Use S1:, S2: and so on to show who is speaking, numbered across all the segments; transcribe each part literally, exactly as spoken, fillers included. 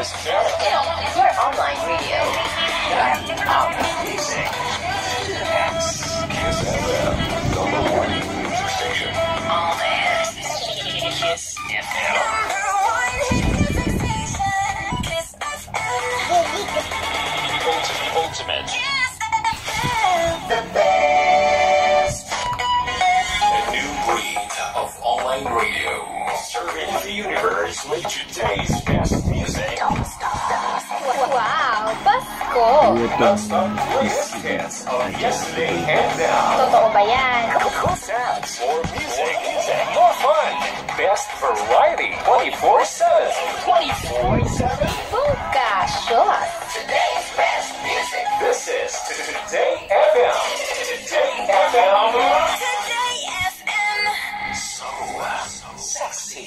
S1: Kiss F M, your online radio. Amazing. Kiss F M, number one music station. All this is Kiss F M. Ultimate. The best. A new breed of online radio. Serving the universe with today's best music. Don't stop the music. Wow, Pasko. Non-stop greatest hits of yesterday and now. Totoo ba yan? Cool sounds, more music, more fun. Best variety, twenty-four seven. twenty-four seven. Bunkashot. Today's best music. This is Today F M. Today F M. Today F M. So, so sexy.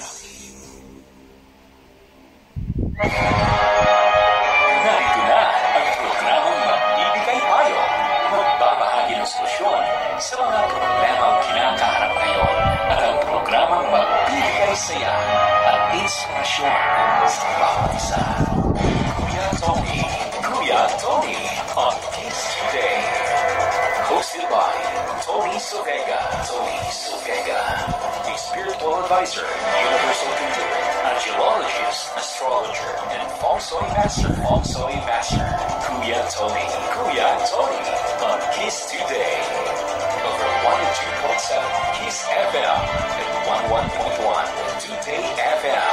S1: Narito na ang programang magbibigay payo, magbabahagi ng solusyon sa mga problemang kinakaharap ngayon at ang programang magbibigay saya at inspirasyon sa bawat isa. Kuya Tony, Kuya Tony on Kiss Today. Hosted by Tony Suvega. Tony Suvega, a spiritual advisor, universal conduit, angelologist, astrologer, and Feng Shui master. Feng Shui master. Kuya Tony, Kuya Tony on Kiss Today. Over one oh two point seven Kiss F M and one oh one point one Today F M.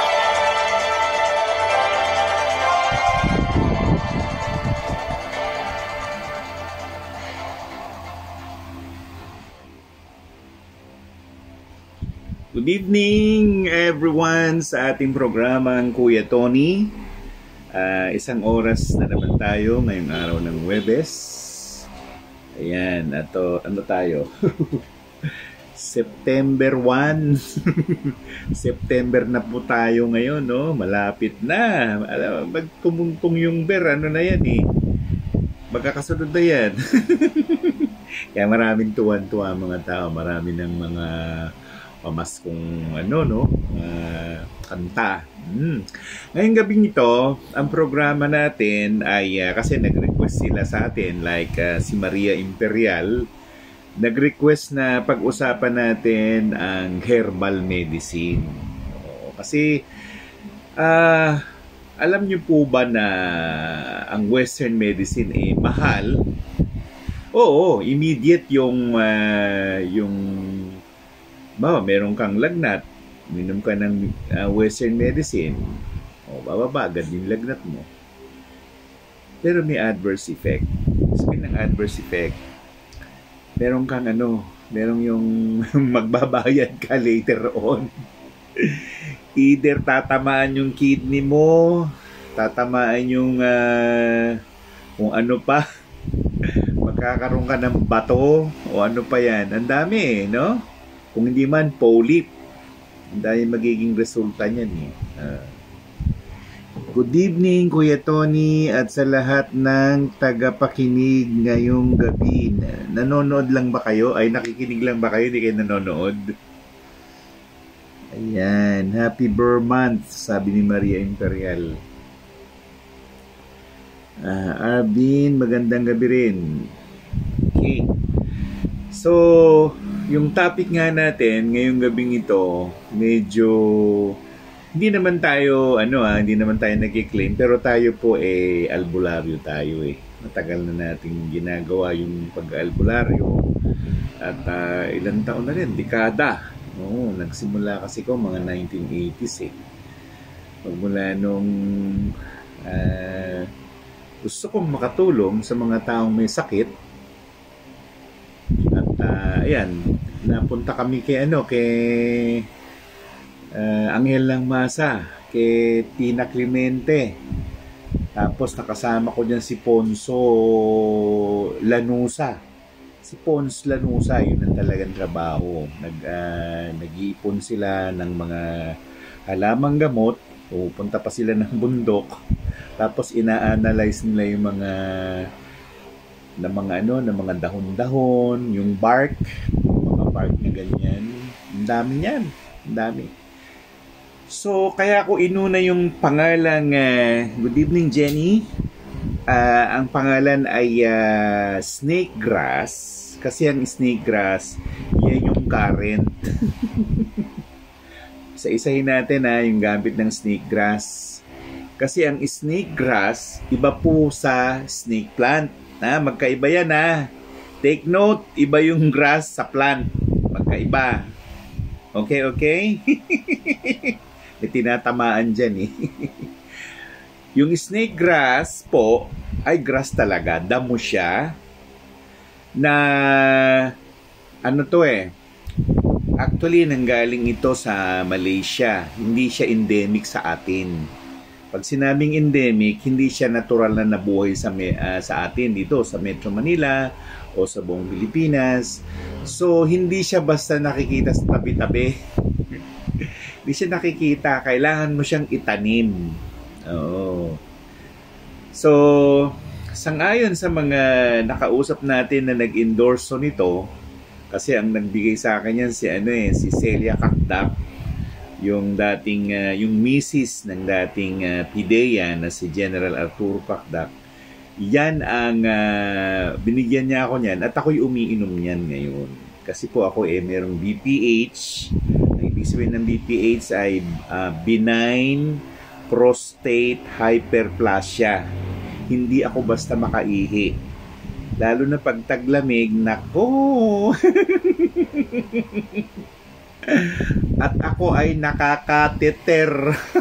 S2: Good evening everyone sa ating programang Kuya Tony. Uh, isang oras na naman tayo ngayong araw ng Huwebes. Ayan, ato, ano tayo? September first. September na po tayo ngayon, no? Malapit na. Alam, magtumungtong yung ber, ano na yan eh. Magkakasunod na yan. Kaya maraming tuwan-tuwa mga tao. Marami ng mga pamaskong ano no uh, kanta. Hmm. Ngayong gabing ito, ang programa natin ay uh, kasi nag-request sila sa atin like uh, si Maria Imperial nag-request na pag-usapan natin ang herbal medicine. O, kasi uh, alam niyo po ba na ang western medicine ay eh, mahal? Oo, immediate yung uh, yung ba, meron kang lagnat, minom ka ng uh, western medicine, o bababa, agad yung lagnat mo. Pero may adverse effect. Sabihin ng adverse effect, meron kang ano, meron yung magbabayad ka later on. Either tatamaan yung kidney mo, tatamaan yung uh, kung ano pa, magkakaroon ka ng bato, o ano pa yan. Ang dami eh, no? Kung hindi man, polyp. Dahil magiging resulta niyan eh. Uh, good evening, Kuya Tony, at sa lahat ng tagapakinig ngayong gabi. Nanonood lang ba kayo? Ay, nakikinig lang ba kayo? Hindi kayo nanonood? Ayan. Happy Burr Month, sabi ni Maria Imperial. Uh, Arvin, magandang gabi rin. Okay. So, yung topic nga natin ngayong gabing ito, medyo hindi naman tayo ano ah, hindi naman tayo nagki-claim, pero tayo po eh albularyo tayo eh. Matagal na nating ginagawa yung pag-albularyo at uh, ilang taon na rin, dekada. Oo, nagsimula kasi ko mga nineteen eighties eh. Pagmula nung uh, gusto kong makatulong sa mga taong may sakit. At uh, ayan, napunta kami kay ano, kay uh, Angel lang Masa, kay Tina Clemente. Tapos nakasama ko diyan si Ponso Lanusa. Si Pons Lanusa, yun ang talagang trabaho. Nag, uh, nag-iipon sila ng mga halamang gamot, pupunta pa sila ng bundok. Tapos ina-analyze nila yung mga ng mga ano, ng mga dahon-dahon, yung bark, yung mga bark na ganyan. Ang dami niyan, ang dami. So, kaya ko inuna yung pangalang, uh, good evening Jenny. Uh, ang pangalan ay uh, snake grass. Kasi ang snake grass, yan yung current. Isa-isahin natin ha, yung gamit ng snake grass. Kasi ang snake grass, iba po sa snake plant. Ha? Magkaiba yan ha. Take note, iba yung grass sa plant. Magkaiba. Okay, okay? May tinatamaan dyan eh. Yung snake grass po, ay grass talaga. Damo siya. Na, ano to eh. Actually, nanggaling ito sa Malaysia. Hindi siya endemic sa atin. Pag sinabing endemic, hindi siya natural na nabuhay sa, uh, sa atin dito sa Metro Manila o sa buong Pilipinas. So, hindi siya basta nakikita sa tabi-tabi. Hindi siya nakikita. Kailangan mo siyang itanim. Oo. So, sangayon sa mga nakausap natin na nag-endorso nito, kasi ang nagbigay sa akin yan si ano eh, si Celia Kakdak, yung dating uh, yung misis ng dating uh, P D E A na si General Arturo Kakdak. Yan ang uh, binigyan niya ako niyan at ako'y umiinom niyan ngayon. Kasi po ako eh merong B P H. Ang ibig sabihin ng B P H ay uh, benign prostate hyperplasia. Hindi ako basta makaihi. Lalo na pag taglamig, nako! At ako ay nakakateter.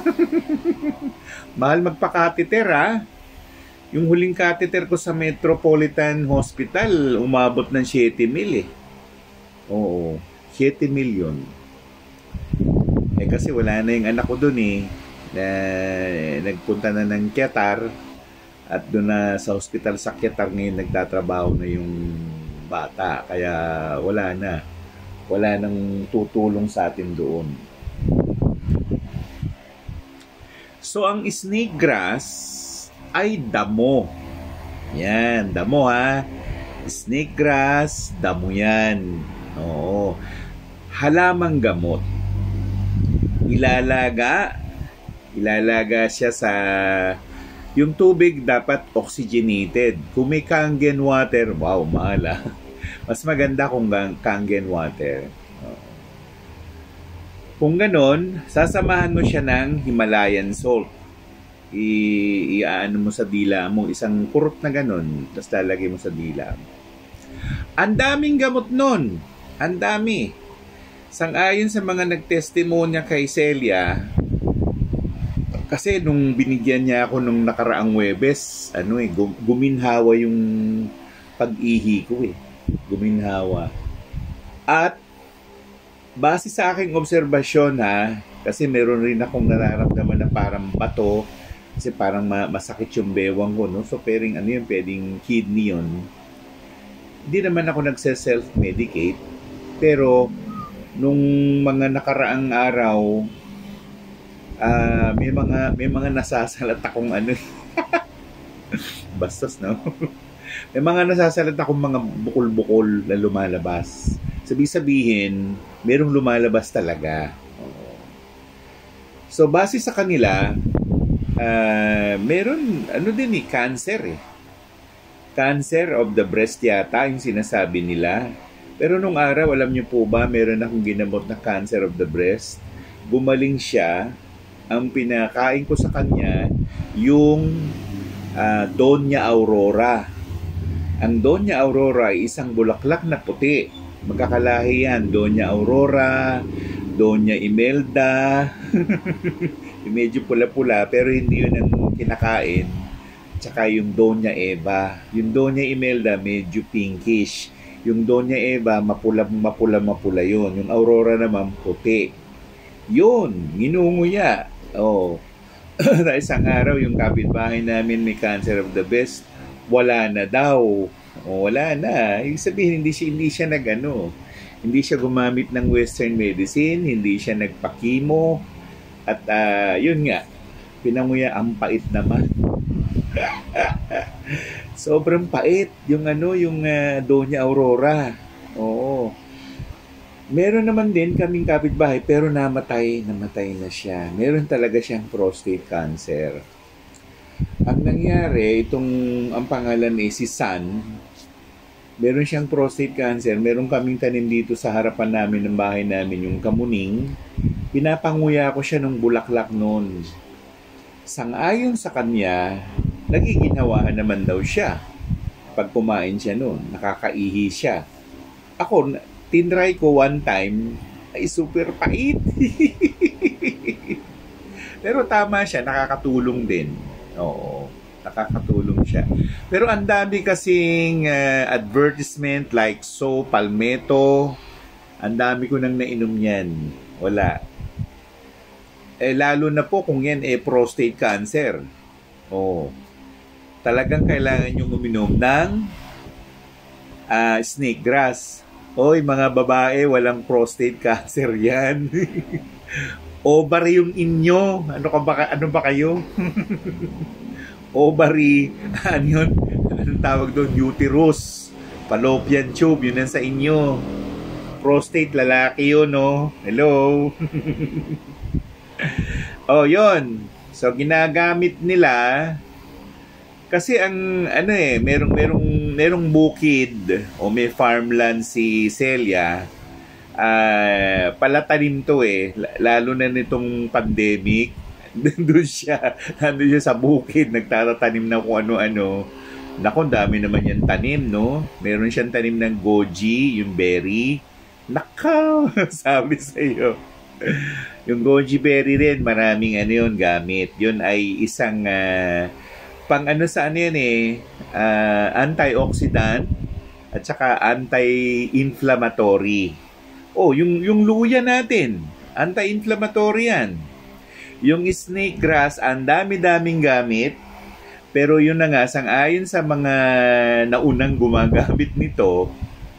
S2: Mahal magpakateter ha. Yung huling kateter ko sa Metropolitan Hospital, umabot ng seven mil eh. Oo, seven mil yun. Eh kasi wala na yung anak ko dun eh. Na, nagpunta na ng Qatar. At doon na sa hospital sa Qatar ngayon nagtatrabaho na yung bata. Kaya wala na. Wala nang tutulong sa atin doon. So ang snake grass ay damo. Yan, damo ha. Snake grass, damo yan. Oo. Halamang gamot. Ilalaga. Ilalaga siya sa... Yung tubig dapat oxygenated. Kung may Kangen water, wow, mahal ah. Mas maganda kung Kangen water. Kung ganon, sasamahan mo siya ng Himalayan salt. I, iaano mo sa dila mo, isang kurot na ganon, tapos lalagay mo sa dila. Ang daming gamot nun. Ang dami. Sang-ayon sa mga nagtestimonya kay Celia, kasi nung binigyan niya ako nung nakaraang Huwebes, ano eh, guminhawa yung pag-ihi ko eh. Guminhawa. At, base sa aking obserbasyon ha, kasi meron rin akong nararamdaman na parang bato, kasi parang ma- masakit yung bewang ko, no? So, pwedeng, ano yun, pwedeng kidney yun. Hindi naman ako nagse-self-medicate, pero, nung mga nakaraang araw, Uh, may mga may mga nasasalat akong ano bastos no may mga nasasalat akong mga bukol-bukol na lumalabas. Sabi-sabihin merong lumalabas talaga. So base sa kanila uh, meron ano din eh, cancer eh cancer of the breast yata yung sinasabi nila. Pero nung araw, alam niyo po ba, meron akong ginamot na cancer of the breast. Gumaling siya. Ang pinakain ko sa kanya, yung uh, Doña Aurora. Ang Doña Aurora ay isang bulaklak na puti. Magkakalahi yan. Doña Aurora, Doña Imelda. Medyo pula-pula, pero hindi yun ang kinakain. Tsaka yung Doña Eva. Yung Doña Imelda, medyo pinkish. Yung Doña Eva, mapula-mapula-mapula yun. Yung Aurora naman, puti. Yun, ginunguya. Oh. Isang araw, yung kapitbahay namin may cancer of the breast, wala na daw. Oh, wala na. Ibig sabihin, hindi siya, hindi siya nag-ano. Hindi siya gumamit ng Western medicine, hindi siya nagpa-chemo. At uh, yun nga, pinanguya, ang pait naman. Sobrang pait yung ano, yung uh, Doña Aurora. Oo. Meron naman din kaming kapitbahay pero namatay, namatay na siya. Meron talaga siyang prostate cancer. Ang nangyari, itong ang pangalan ay si San. Meron siyang prostate cancer. Meron kaming tanim dito sa harapan namin ng bahay namin, yung kamuning. Pinapanguya ko siya ng bulaklak noon. Sang-ayon sa kanya, nagiginawahan naman daw siya. Pag kumain siya noon, nakakaihi siya. Ako, tinry ko one time, ay super pait. Pero tama siya, nakakatulong din. Oo, nakakatulong siya. Pero ang dami kasing uh, advertisement like so, palmetto. Ang dami ko nang nainom yan. Wala. Eh, lalo na po kung yan eh prostate cancer. Oo. Talagang kailangan yung uminom ng uh, snake grass. Oy, mga babae, walang prostate cancer yan. Ovary yung inyo. Ano ka ba, ano ba kayo? Ovary, ano yun? Anong tawag doon? Uterus. Fallopian tube, yun ang sa inyo. Prostate, lalaki yun, no? Hello? Oh, yun. So, ginagamit nila kasi ang, ano eh, merong, merong, merong bukid o may farmland si Celia. Uh, palatanim to eh, lalo na nitong pandemic. Doon siya, nandun siya sa bukid, nagtatanim na kung ano-ano. Naku, dami naman yan tanim, no? Meron siyang tanim ng goji, yung berry. Nakaw, sabi sa iyo. Yung goji berry rin, maraming ano yun gamit. Yun ay isang uh, pang ano sa ano yan eh, uh, antioxidant at saka anti-inflammatory. Oh, yung yung luya natin, anti-inflammatory yan. Yung snake grass, ang dami-daming gamit. Pero yun na nga, sang-ayon sa mga naunang gumagamit nito,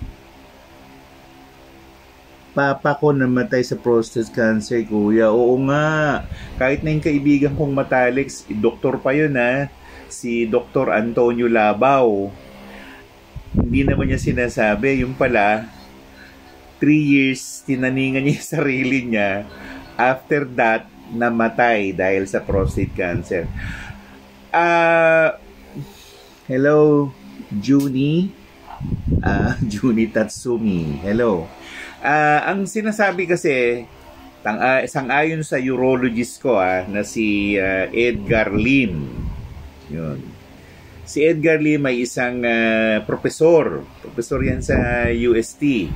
S2: papa ko namatay sa prostate cancer, kuya. Oo nga. Kahit na yung kaibigan kong matalik, doktor pa yun ha, si Doctor Antonio Labaw. Hindi naman niya sinasabi, yung pala, three years, tinaningan niya yung sarili niya. After that, namatay dahil sa prostate cancer. Uh, hello, Junie. Uh, Junie Tatsumi. Hello. Uh, ang sinasabi kasi, tang, uh, sang-ayon sa urologist ko ah, na si uh, Edgar Lim. Yun. Si Edgar Lim ay isang uh, profesor. Profesor yan sa U S T.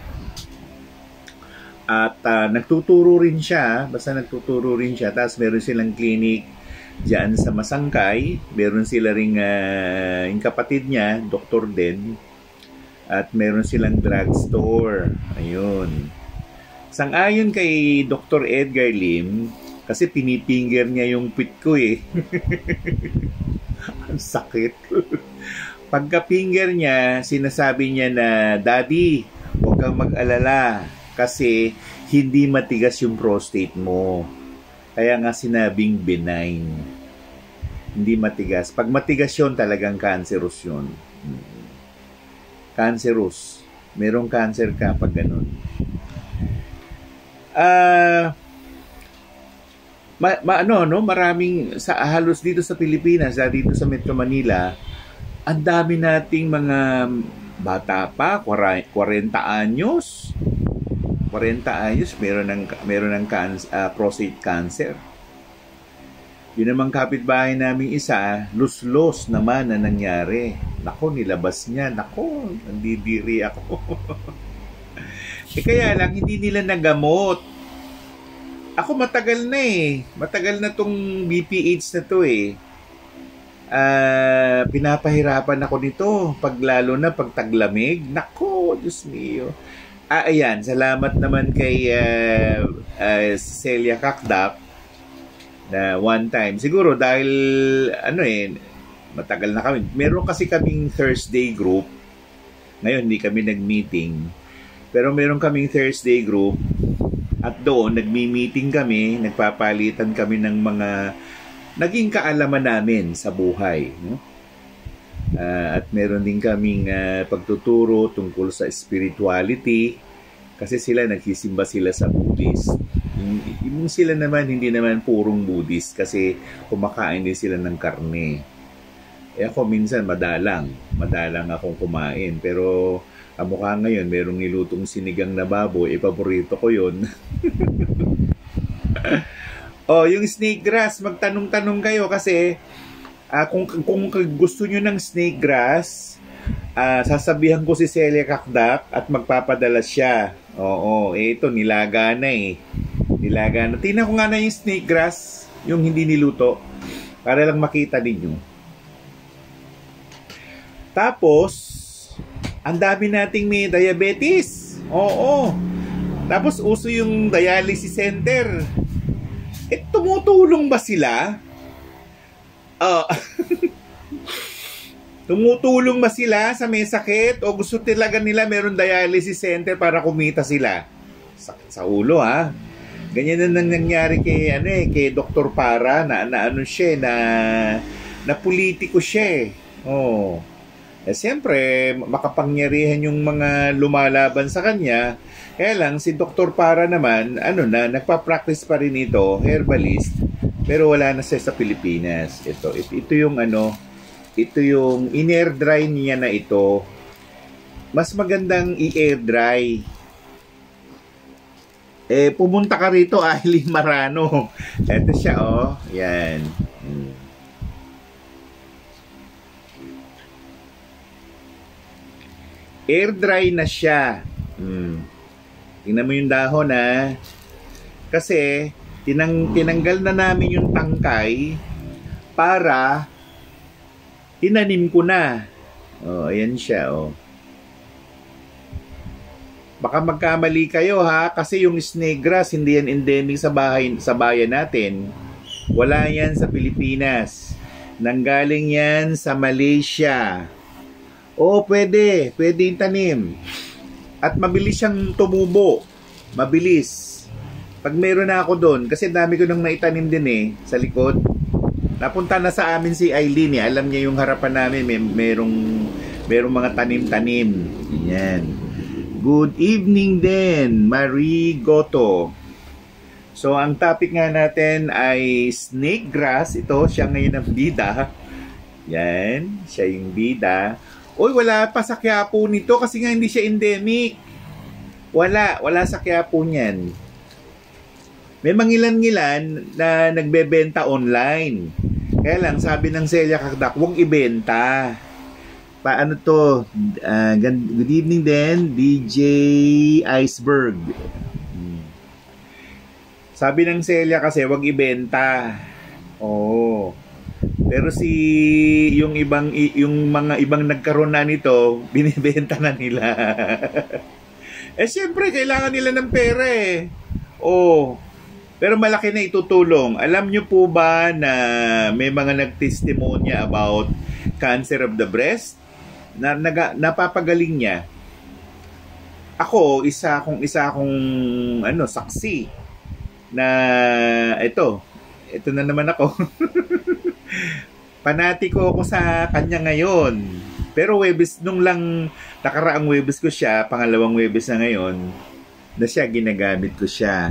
S2: At uh, nagtuturo rin siya, basta nagtuturo rin siya, tapos meron silang clinic dyan sa Masangkay, meron sila ring uh, yung kapatid niya, doktor din, at meron silang drugstore. Ayun. Sang-ayon kay Doctor Edgar Lim, kasi pinipinger niya yung pit ko eh. Ang sakit. Pagka-finger niya, sinasabi niya na, Daddy, huwag kang mag-alala. Kasi hindi matigas yung prostate mo. Kaya nga sinabing benign. Hindi matigas. Pag matigas yun, talagang cancerous yun. Cancerous. Merong cancer ka pag ganun. Ah... Uh, ma, ma, ano, no? Maraming, sa, halos dito sa Pilipinas, dito sa Metro Manila, ang dami nating mga bata pa, forty anyos. forty anyos, meron ng, meron ng cancer, uh, prostate cancer. Yun namang kapitbahay namin isa, lus-los naman na nangyari. Nako, nilabas niya. Nako, nandidiri ako. Eh kaya lang, hindi nila nagamot. Ako matagal na eh. Matagal na tong B P H na to eh. Uh, pinapahirapan ako nito. Pag lalo na pag taglamig. Nako, Diyos mio. Ah, ayan, salamat naman kay uh, uh, Celia Kakdak na one time. Siguro dahil, ano eh, matagal na kami. Meron kasi kaming Thursday group. Ngayon, hindi kami nag-meeting. Pero meron kaming Thursday group. At doon, nagmi-meeting kami, nagpapalitan kami ng mga naging kaalaman namin sa buhay. No? Uh, at meron din kaming uh, pagtuturo tungkol sa spirituality. Kasi sila, nagsisimba sila sa Buddhist. Yung, yung sila naman, hindi naman purong Buddhist kasi kumakain din sila ng karne. Eh ako minsan madalang. Madalang akong kumain. Pero ang mukha ngayon, merong nilutong sinigang na baboy. Eh, paborito ko yun. Oh, yung snake grass, magtanong-tanong kayo kasi uh, kung, kung gusto nyo ng snake grass, uh, sasabihan ko si Celia Kakdak at magpapadala siya. Oo, eh, ito, nilaga na eh. Nilaga na. Tingnan ko nga na yung snake grass, yung hindi niluto, para lang makita ninyo. Tapos, ang dami nating may diabetes. Oo. Tapos, uso yung dialysis center. Eh, tumutulong ba sila? Uh, tumutulong ba sila sa may sakit? O gusto talaga nila meron dialysis center para kumita sila? Sakit sa ulo, ha? Ganyan na nangyari kay, ano, eh, kay Doktor Para na, na ano siya, na, na politiko siya. Oh. Eh, siyempre, makapangyarihan yung mga lumalaban sa kanya. Kaya lang, si Doktor Para naman, ano na, nagpa-practice pa rin ito, herbalist, pero wala na siya sa Pilipinas. Ito, ito, ito yung ano, ito yung in-air dry niya na ito. Mas magandang i-air dry. Eh, pumunta ka rito, Aileen Marano. Ito siya, oh. Yan. Hmm. Air dry na siya. Hmm. Tingnan mo yung dahon, ha. Kasi, tinang, tinanggal na namin yung tangkay para tinanim ko na. Oh, ayan siya, oh. Baka magkamali kayo, ha, kasi yung snake grass hindi yan endemic sa bahay, sa bayan natin. Wala yan sa Pilipinas. Nanggaling yan sa Malaysia. Oh, pwede, pwede yung tanim. At mabilis siyang tumubo. Mabilis. Pag meron na ako doon, kasi dami ko nang naitanim din eh, sa likod. Napunta na sa amin si Aileen eh. Alam niya yung harapan namin, may merong, merong mga tanim-tanim. Yan. Good evening din, Marie Goto. So, ang topic nga natin ay snake grass. Ito, siya ngayon ang bida. Yan, siya yung bida. Uy, wala pa sa Quiapo nito kasi nga hindi siya endemic. Wala, wala sa Quiapo niyan. May mangilan-ngilan na nagbebenta online. Kaya lang, sabi ng Celia Kakdak, huwag ibenta. Paano to? Uh, good evening din, D J Iceberg. Hmm. Sabi ng Celia kasi, huwag ibenta. Oo. Pero si yung ibang yung mga ibang nagkaroon na nito, binibenta na nila. Eh siyempre kailangan nila ng pera eh. Oh. Pero malaki na itutulong. Alam niyo po ba na may mga nagtestimonya about cancer of the breast? Na, naga, napapagaling niya. Ako, isa akong isa akong ano, saksi na ito. Ito na naman ako. Panatiko ako sa kanya ngayon. Pero Webes, nung lang nakaraang Webes ko siya, pangalawang Webes na ngayon, na siya, ginagamit ko siya.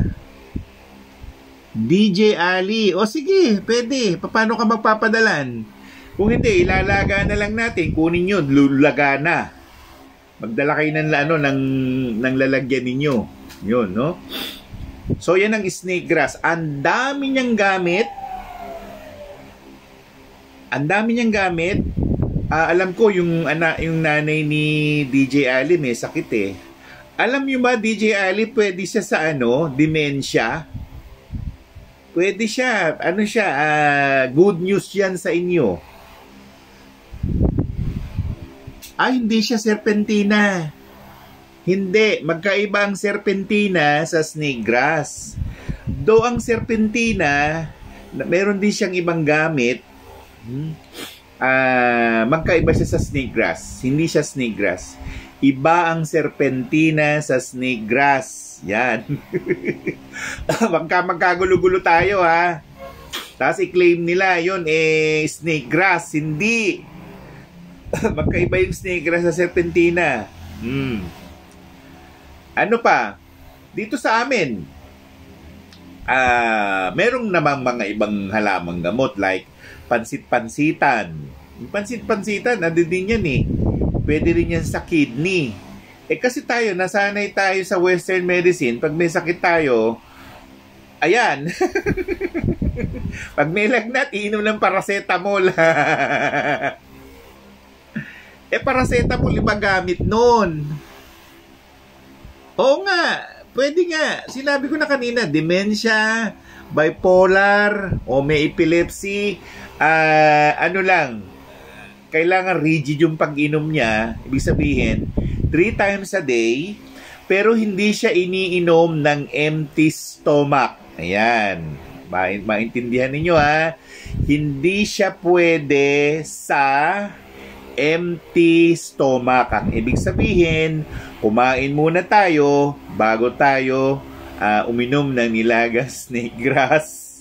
S2: D J Ali, o sige, pwede. Paano ka magpapadalan? Kung hindi, ilalaga na lang natin. Kunin yun, lulaga na. Magdala kayo ng, ano, ng, ng lalagyan ninyo. Yun, no? So, yan ang snake grass. Ang dami niyang gamit. Ang dami niyang gamit. Uh, alam ko, yung, ana, yung nanay ni D J Ali may sakit eh. Alam niyo ba, D J Ali, pwede siya sa ano, dementia? Pwede siya. Ano siya? Uh, good news yan sa inyo. Ah, hindi siya serpentina. Hindi. Magkaiba ang serpentina sa snake grass. Do ang serpentina, meron din siyang ibang gamit. Hmm. Uh, magkaiba siya sa snake grass. Hindi siya snake grass. Iba ang serpentina sa snake grass. Yan. Magka magkagulo-gulo tayo ha. Tapos i-claim nila yun eh snake grass. Hindi. Magkaiba yung snake grass sa serpentina. Hmm. Ano pa? Dito sa amin, ah, merong namang mga ibang halamang gamot like pansit-pansitan. Yung pansit-pansitan, ano din yan eh. Pwede rin yan sa kidney. Eh kasi tayo, nasanay tayo sa Western medicine, pag may sakit tayo, ayan. Pag may lagnat, iinom ng paracetamol. Eh, paracetamol, iba gamit nun. Oo nga, pwede nga. Sinabi ko na kanina, dementia, bipolar, o may epilepsy, uh, ano lang, kailangan rigid yung pag-inom niya. Ibig sabihin, three times a day, pero hindi siya iniinom ng empty stomach. Ayan. Maintindihan ninyo ha. Hindi siya pwede sa empty stomach. Ang ibig sabihin, kumain muna tayo bago tayo uh, uminom ng nilagas snake grass.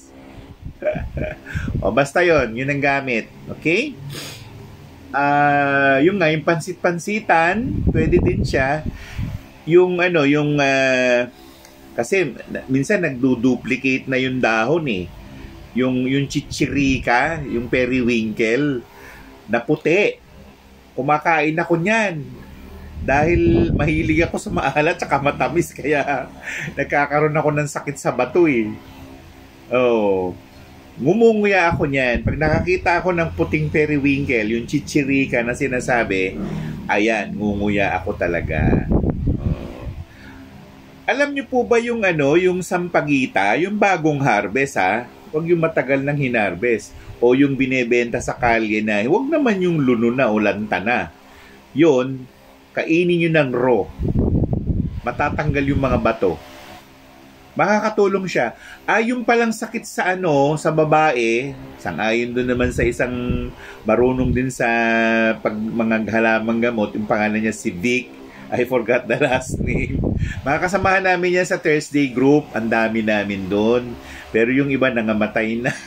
S2: O basta yon, yun ang gamit. Okay? Uh, yung nga, yung pansit-pansitan, pwede din siya. Yung ano, yung uh, kasi minsan nagdo-duplicate na yung dahon eh. Yung, yung chichirika, yung periwinkle, na puti. Kumakain ako niyan. Dahil mahilig ako sa maalat at matamis, kaya nagkakaroon ako ng sakit sa bato eh. Oh. Ngumunguya ako niyan. Pag nakakita ako ng puting periwinkle, yung chichirika na sinasabi, ayan, ngunguya ako talaga. Oh. Alam niyo po ba yung ano, yung sampagita, yung bagong harvest ha? Huwag yung matagal nang hinarvest. O yung binebenta sa kalye na, huwag naman yung luno na o lanta na. Yun, kainin nyo ng raw. Matatanggal yung mga bato. Makakatulong siya. Ay, yung palang sakit sa ano, sa babae, sangayon doon naman sa isang marunong din sa pag mga halamang gamot, yung pangalan niya si Vic. I forgot the last name. Mga kasamahan namin yan sa Thursday group. Ang dami namin doon. Pero yung iba nangamatay na.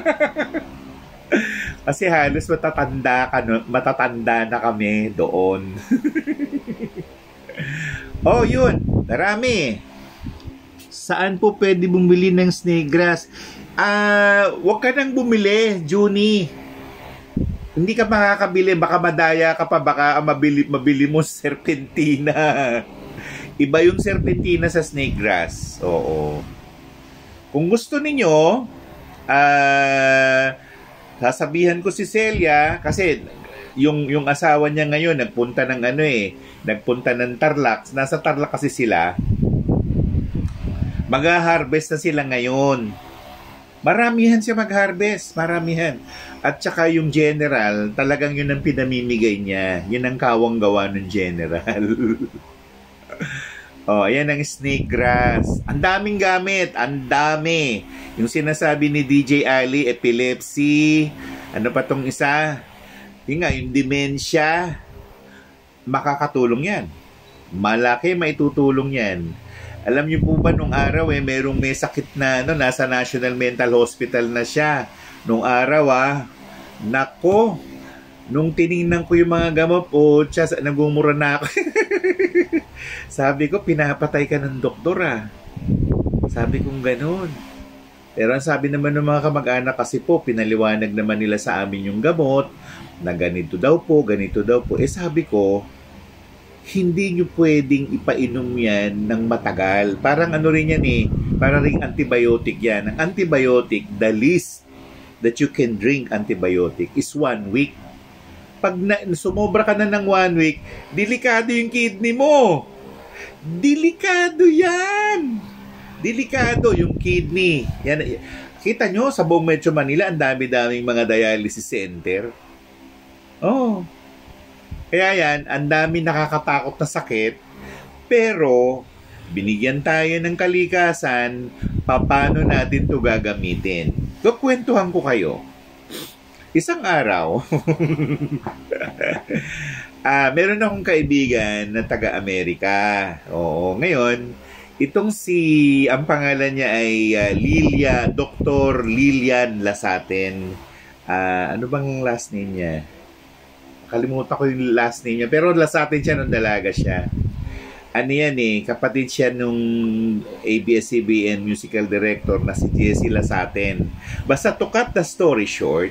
S2: Kasi halos matatanda, ka, matatanda na kami doon. Oh, yun. Marami. Saan po pwede bumili ng snake grass? Ah, uh, wag ka nang bumili, Junie. Hindi ka makakabili, baka madaya ka pa, baka mabili, mabili mo serpentina. Iba yung serpentina sa snake grass. Oo. Kung gusto ninyo, ah, uh, sasabihan ko si Celia, kasi yung, yung asawa niya ngayon, nagpunta ng ano eh, nagpunta ng Tarlac, nasa Tarlac kasi sila, mag-harvest na sila ngayon. Maramihan siya mag-harvest, maramihan. At saka yung general, talagang yun ang pinamimigay niya. Yun ang kawang gawa ng general. Oh, ayan ang snake grass. Ang daming gamit, ang dami. Yung sinasabi ni D J Ali, epilepsy. Ano pa tong isa? Yung nga, yung dementia. Makakatulong yan. Malaki maitutulong yan. Alam niyo po ba nung araw eh, merong may sakit na ano, nasa National Mental Hospital na siya. Nung araw ah, nako, nung tiningnan ko yung mga gamot, oh, tsa, nagmumura na ako. Sabi ko, pinapatay ka ng doktor ah. Sabi kong ganun. Pero ang sabi naman ng mga kamag-anak kasi po, pinaliwanag naman nila sa amin yung gamot, na ganito daw po, ganito daw po. Eh sabi ko, hindi nyo pwedeng ipainom yan ng matagal. Parang ano rin yan eh, parang ring antibiotic yan. Ang antibiotic, the least that you can drink antibiotic is one week. Pag na, sumobra ka na ng one week, delikado yung kidney mo. Delikado yan. Delikado yung kidney. Yan, kita nyo, sa buong Metro Manila, ang dami-daming mga dialysis center. Oh. Kaya yan, ang dami nakakatakot na sakit, pero binigyan tayo ng kalikasan, paano natin ito gagamitin. Kukwentuhan ko kayo. Isang araw, ah, meron akong kaibigan na taga-Amerika. Oo, ngayon, itong si, ang pangalan niya ay uh, Lilia, Doctor Lilian Lasaten. Ah, ano bang last name niya? Kalimutan ko yung last name niya. Pero Lasaten siya nung dalaga siya. ano yan eh, kapatid siya nung A B S C B N musical director na si Jessie Lasaten. Basta to cut the story short,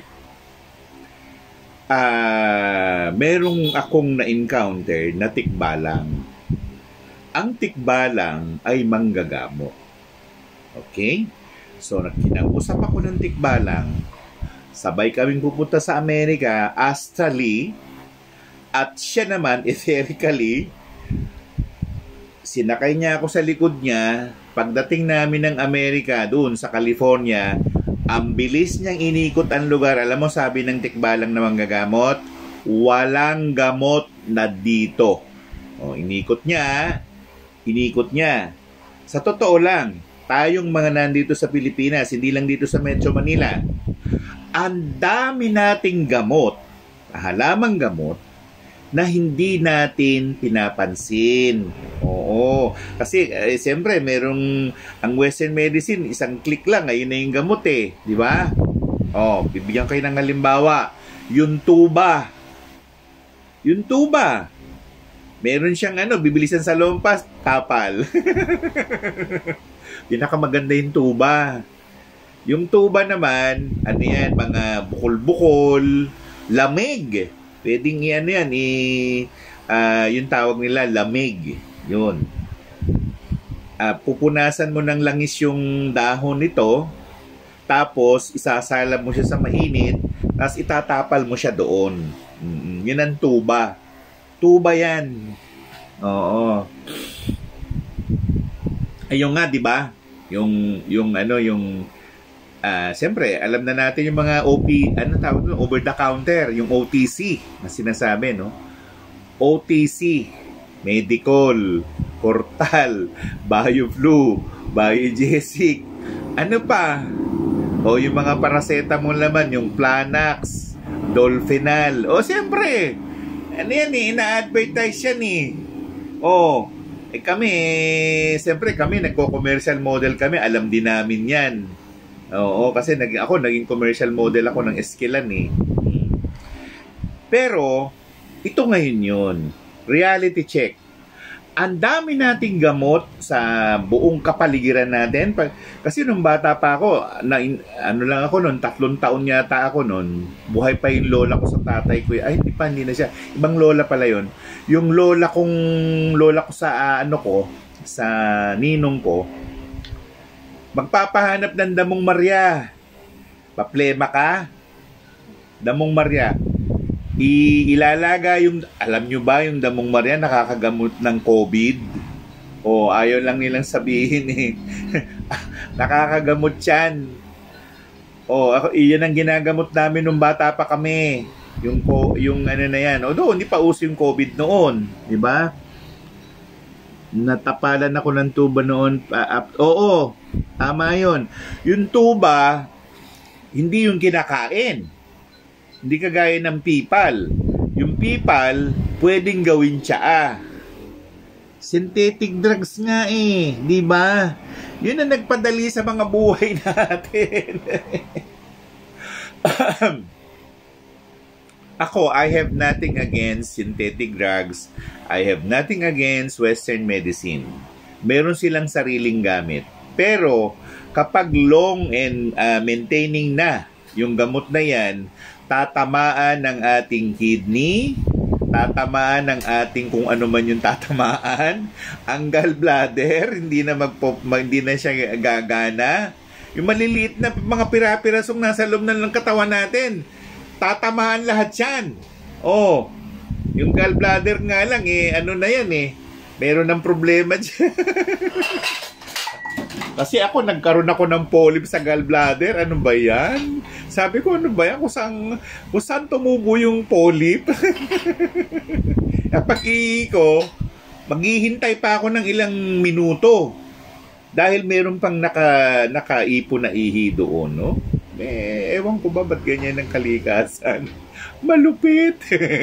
S2: ah, uh, merong akong na-encounter na tikbalang. Ang tikbalang ay manggagamot. Okay? So, kinausap ako ng tikbalang. Sabay kaming pupunta sa Amerika, astrally, at siya naman, etherically, sinakay niya ako sa likod niya. Pagdating namin ng Amerika, doon sa California, ang bilis niyang inikot ang lugar. Alam mo, sabi ng tikbalang na manggagamot, walang gamot na dito. O, inikot niya, inikot niya. Sa totoo lang, tayong mga nandito sa Pilipinas, hindi lang dito sa Metro Manila, ang dami nating gamot, halamang gamot, na hindi natin pinapansin. Oo. Kasi, eh, siyempre, merong, ang Western medicine, isang click lang, ayun na yung gamot eh. Di ba? Oh, bibigyan kayo ng halimbawa. Yung tuba. Yung tuba. Meron siyang ano, bibilisan sa lompas, tapal. Pinakamaganda yung tuba. Yung tuba naman, ano yan, mga bukol-bukol, lamig. Pwedeng yan yan, i, uh, yung tawag nila, lamig. Yun. Uh, pupunasan mo ng langis yung dahon nito, tapos isasalab mo siya sa mainit, tapos itatapal mo siya doon. Mm-hmm. Yun ang tuba. Tuba yan. Oo. Ayun nga, di ba? Yung, yung ano, yung Uh, siyempre, alam na natin yung mga O P, ano tawag doon? Over the counter, yung O T C na sinasabi, no? O T C, medical, portal, bioflu, biogesic, ano pa? O yung mga paracetamol naman, yung Planax, Dolphinal. O siyempre, ano yan eh, ina-advertise yan eh. O, eh kami, siyempre kami, nagko-commercial model kami, alam din namin yan. Oo, kasi nag, ako, naging commercial model ako ng Esquilan eh. Pero, ito ngayon yun. Reality check. Ang dami nating gamot sa buong kapaligiran natin. Kasi nung bata pa ako, na, ano lang ako noon, tatlong taon yata ako noon. Buhay pa yung lola ko sa tatay ko. Ay, hindi pa, hindi na siya. Ibang lola pala yun. Yung lola kong, lola ko sa uh, ano ko, sa ninong ko, magpapahanap ng damong Maria. Paplema ka? Damong Maria. I ilalaga yung, alam nyo ba yung damong Maria nakakagamot ng COVID? O ayaw lang nilang sabihin eh. Nakakagamot yan. O ako, iyan ang ginagamot namin nung bata pa kami. Yung, yung ano na yan. O doon, hindi pa uso yung COVID noon. Di ba? Natapalan ako ng tuba noon. Uh, uh, oo, tama yun. Yung tuba, hindi yung kinakain. Hindi kagaya ng pipal. Yung pipal, pwedeng gawin tsaa. Synthetic drugs nga eh. Di ba? Yun ang nagpadali sa mga buhay natin. Ako, I have nothing against synthetic drugs. I have nothing against Western medicine. Meron silang sariling gamit. Pero, kapag long and uh, maintaining na yung gamot na yan, tatamaan ng ating kidney, tatamaan ng ating kung ano man yung tatamaan, ang gallbladder, hindi na, magpop, hindi na siya gagana. Yung maliliit na mga pira-pirasong nasa loob ng katawan natin, tatamaan lahat yan. Oh, yung gallbladder nga lang eh, ano na yan eh, meron ng problema dyan. Kasi ako, nagkaroon ako ng polyp sa gallbladder. Ano ba yan? Sabi ko, ano ba yan? Kung saan, kung saan tumubo yung polyp? Kapag ihi ko, maghihintay pa ako ng ilang minuto. Dahil meron pang naka, nakaipon na ihi doon, no? Eh, ewan ko ba ba't ganyan ng kalikasan? Malupit.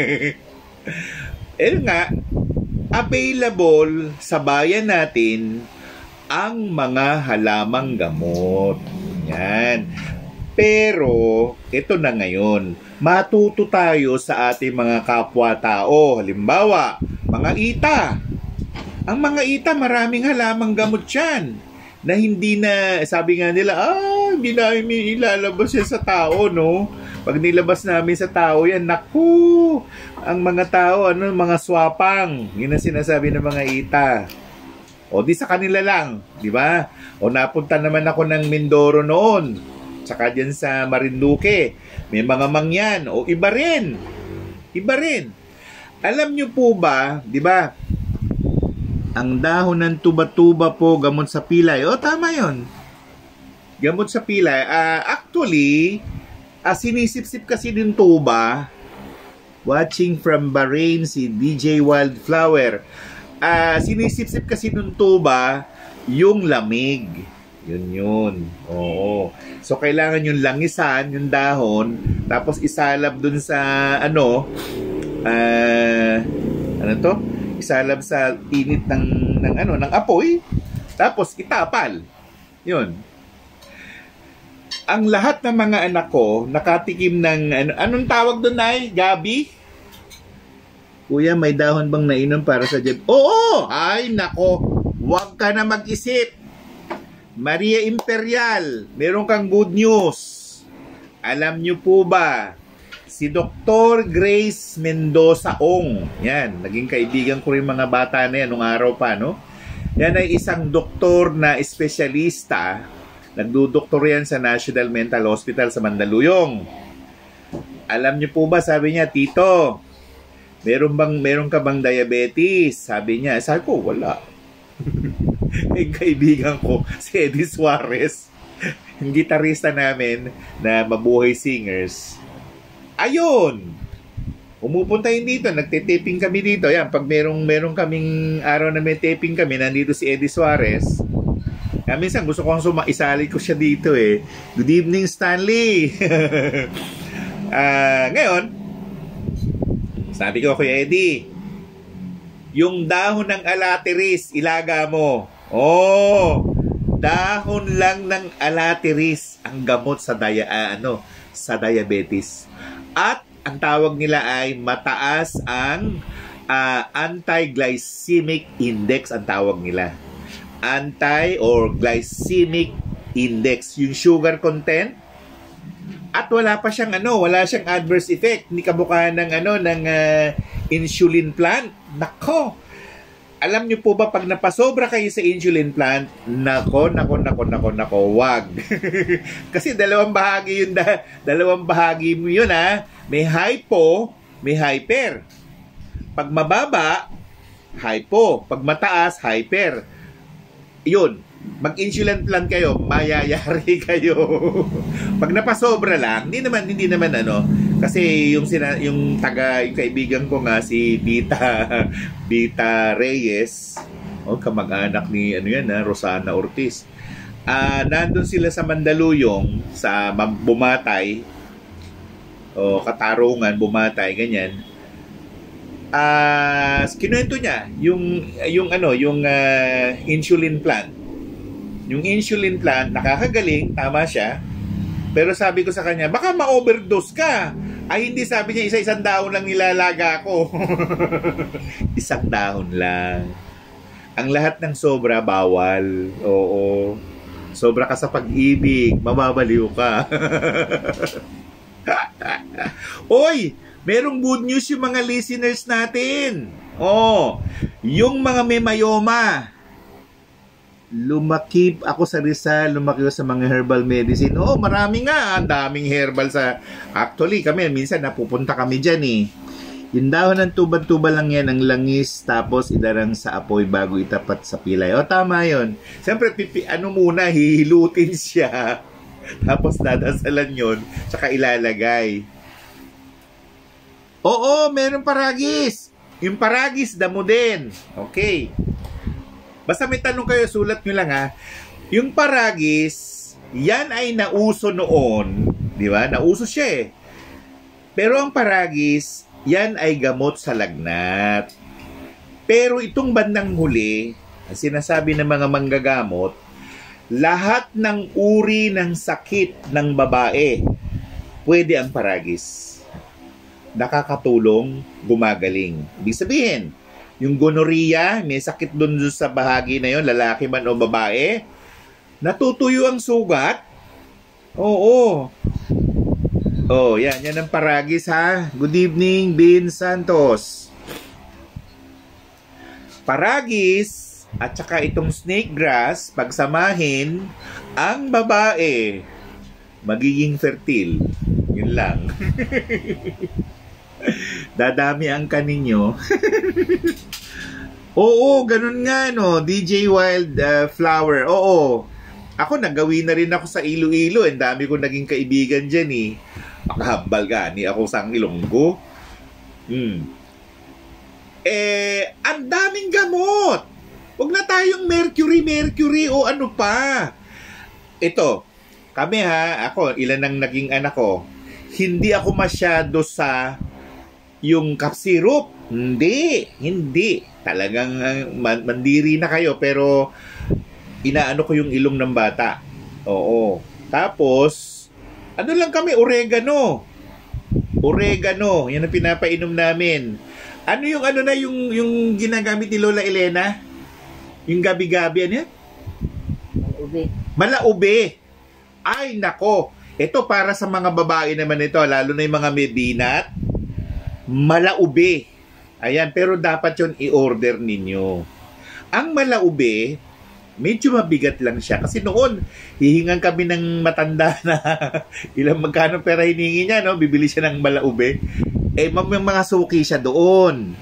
S2: Eh nga, available sa bayan natin ang mga halamang gamot. Yan. Pero, ito na ngayon, matuto tayo sa ating mga kapwa-tao. Halimbawa, mga ita. Ang mga ita, maraming halamang gamot yan. Na hindi na, sabi nga nila, ah, hindi namin ilalabas yan sa tao, no? Pag nilabas namin sa tao yan, naku! Ang mga tao, ano, mga swapang. Yun ang sinasabi ng mga ita. O di sa kanila lang, di ba? O napunta naman ako ng Mindoro noon. Tsaka dyan sa Marinduque. May mga mangyan. O iba rin. Iba rin. Alam nyo po ba, di ba? Ang dahon ng tuba-tuba po, gamot sa pilay. O, tama yon. Gamot sa pilay. Uh, actually, uh, sinisip-sip kasi din tuba. Watching from Bahrain, si D J Wildflower. Uh, sinisip-sip kasi ng tuba, yung lamig. Yun yun. Oo. So, kailangan yung langisan, yung dahon, tapos isalab dun sa, ano, uh, ano to? Isalab sa init ng, ng ano ng apoy, tapos itapal. Yun. Ang lahat ng mga anak ko nakatikim ng ano, anong tawag doon, ay gabi? Kuya, may dahon bang nainom para sa jab? Oo! Ay nako, huwag ka na mag-isip. Maria Imperial, meron kang good news. Alam nyo po ba, si Doctor Grace Mendoza Ong, yan, naging kaibigan ko rin mga bata na yan nung araw pa, no? Yan ay isang doktor na espesyalista, nagdudoktor yan sa National Mental Hospital sa Mandaluyong. Alam niyo po ba, sabi niya, Tito, meron bang, meron ka bang diabetes? Sabi niya, sabi ko, wala. Yung kaibigan ko, si Eddie Suarez, yung gitarista namin na Mabuhay Singers. Ayun! Pumupunta yun dito, nagte-taping kami dito. Yan, pag merong, merong kaming araw na may taping kami, nandito si Eddie Suarez. Kaya minsan gusto kong suma, isali ko siya dito eh. Good evening, Stanley! uh, ngayon, sabi ko, Kuya Eddie, yung dahon ng alateris, ilaga mo. Oh, dahon lang ng alateris ang gamot sa dia, uh, ano, sa diabetes. At ang tawag nila ay mataas ang uh, anti-glycemic index, ang tawag nila. Anti or glycemic index, yung sugar content. At wala pa siyang ano, wala siyang adverse effect. Hindi kamukha ng ano ng uh, insulin plant. Nako. Alam niyo po ba, pag napasobra kayo sa insulin plant, nako, nako, nako, nako, nako, wag. Kasi dalawang bahagi yun, da, dalawang bahagi mo yun, ha. May hypo, may hyper. Pag mababa, hypo. Pag mataas, hyper. Yun. Mag-insulin plant kayo, mayayari kayo. Pag napasobra lang, hindi naman, hindi naman ano, kasi yung sina, yung taga, yung kaibigan ko nga si Bita Bita Reyes, oh, kamag-anak ni ano yan, ha, Rosana Ortiz. Ah, uh, nandun sila sa Mandaluyong, sa Bumatay, o oh, Katarungan, Bumatay, ganyan. Ah, uh, kinuwento niya yung yung ano, yung uh, insulin plant. Yung insulin plant, nakakagaling, tama siya. Pero sabi ko sa kanya, baka ma-overdose ka. Ay, hindi, sabi niya, isa-isang dahon lang nilalaga ko. Isang dahon lang. Ang lahat ng sobra, bawal. Oo. Sobra ka sa pag-ibig, mababaliw ka. Oy, merong good news yung mga listeners natin. Oh, yung mga may mayoma. Lumaki ako sa Rizal, lumaki ako sa mga herbal medicine. Oh, marami nga, ang daming herbal sa... Actually, kami, minsan napupunta kami dyan eh. Yung dahon ng tuba-tuba lang yan, ang langis, tapos idarang sa apoy bago itapat sa pilay. O, tama yun. Siyempre, pipi, ano muna, hihilutin siya. Tapos dadasalan yun, tsaka ilalagay. Oo, meron paragis. Yung paragis, damo din. Okay. Basta may tanong kayo, sulat nyo lang ha. Yung paragis, yan ay nauso noon. Di ba? Nauso siya eh. Pero ang paragis, yan ay gamot sa lagnat. Pero itong bandang huli, ang sinasabi ng mga manggagamot, lahat ng uri ng sakit ng babae, pwede ang paragis. Nakakatulong, gumagaling. Ibig sabihin, Yung gonorrhea, may sakit dun sa bahagi na yon, lalaki man o babae. Natutuyo ang sugat. Oo. Oh, yan. Yan ang paragis, ha. Good evening, Bin Santos. Paragis at saka itong snake grass, pagsamahin, ang babae magiging fertile. Yun lang. Dadami ang kaninyo. Oo, ganun nga, no. D J Wild uh, Flower. Oo. Ako, nagawin na rin ako sa Iloilo. Ang dami ko naging kaibigan dyan, eh. Makahambal ka, ni ako sa Ilonggo. Hmm. Eh, ang daming gamot. Huwag na tayong mercury, mercury o ano pa. Ito, kami ha, ako, ilan ang naging anak ko. Hindi ako masyado sa yung cough syrup. Hindi, hindi. Talagang uh, mandiri na kayo, pero inaano ko yung ilong ng bata. Oo. Tapos, ano lang kami, oregano. Oregano, yan ang pinapainom namin. Ano yung ano na yung yung ginagamit ni Lola Elena? Yung gabi-gabi ano yan?
S3: Malaube.
S2: Malaube. Ay nako. Ito para sa mga babae naman ito, lalo na yung mga may binat. Malaube. Ayan, pero dapat yon i-order ninyo. Ang malaube, medyo mabigat lang siya. Kasi noon, hihingan kami ng matanda na ilang magkano pera hiningi niya, no? Bibili siya ng malaube. Eh, may mga suki siya doon.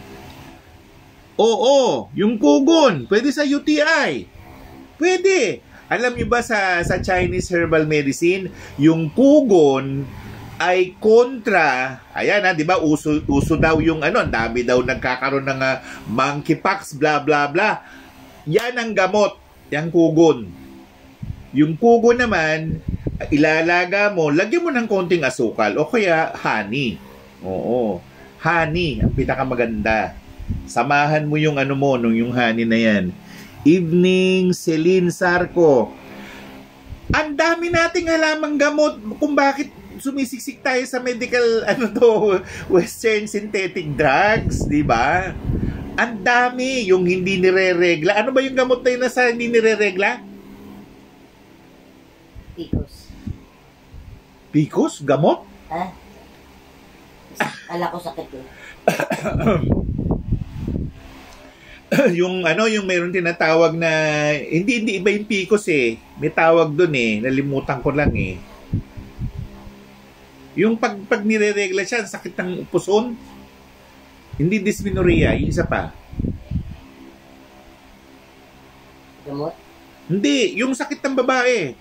S2: Oo, yung kugon, pwede sa U T I. Pwede. Alam niyo ba sa, sa Chinese herbal medicine, yung kugon ay kontra, ayan ha, di ba, uso, uso daw yung ano, dami daw nagkakaroon ng uh, monkeypox, bla bla bla. Yan ang gamot. Yang kugon. Yung kugon naman, ilalaga mo, lagyan mo ng konting asukal o kaya honey. Oo. Honey, ang pinakamaganda. Samahan mo yung ano mo, nung yung honey na yan. Evening, Celine Sarco. Ang dami nating halamang gamot kung bakit sumisiksik tayo sa medical, ano to, western synthetic drugs, di ba? Ang dami yung hindi nire-regla. Ano ba yung gamot na yun na sa hindi nire-regla?
S3: Picos.
S2: Picos? Gamot?
S3: Ha? Ala ko sakit eh.
S2: Yung ano, yung mayroon tinatawag na, hindi, hindi iba yung Picos eh. May tawag dun eh. Nalimutan ko lang eh. Yung pag, pag nire-regla siya, sakit ng puson. Hindi dysmenorrhea, yung isa pa.
S3: Gamot?
S2: Hindi, yung sakit ng babae.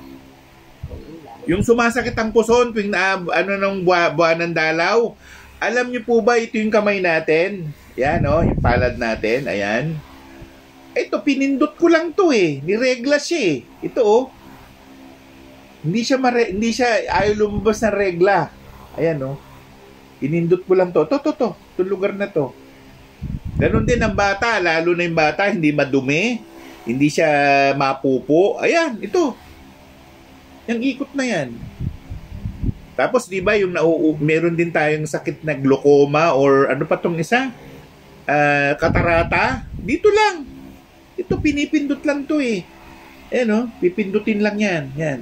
S2: Yung sumasakit ang puson tuwing na, ano nung buwan, buwan ng dalaw. Alam niyo po ba, ito yung kamay natin. Yan, oh, yung palad natin. Ayan. Ito, pinindot ko lang to eh. Niregla siya eh. Ito oh. Hindi siya, mare- hindi siya ayaw lumabas ng regla. Ayan oh. Inindot ko lang to. To, to, to. Itong lugar na to. Ganon din ang bata. Lalo na yung bata, hindi madumi. Hindi siya mapupo. Ayan, ito. Yung ikot na yan. Tapos, di ba, yung nau- meron din tayong sakit na glaucoma or ano pa tong isa? Uh, katarata. Dito lang. Ito, pinipindot lang to eh. Ayan o, pipindutin lang yan. Yan.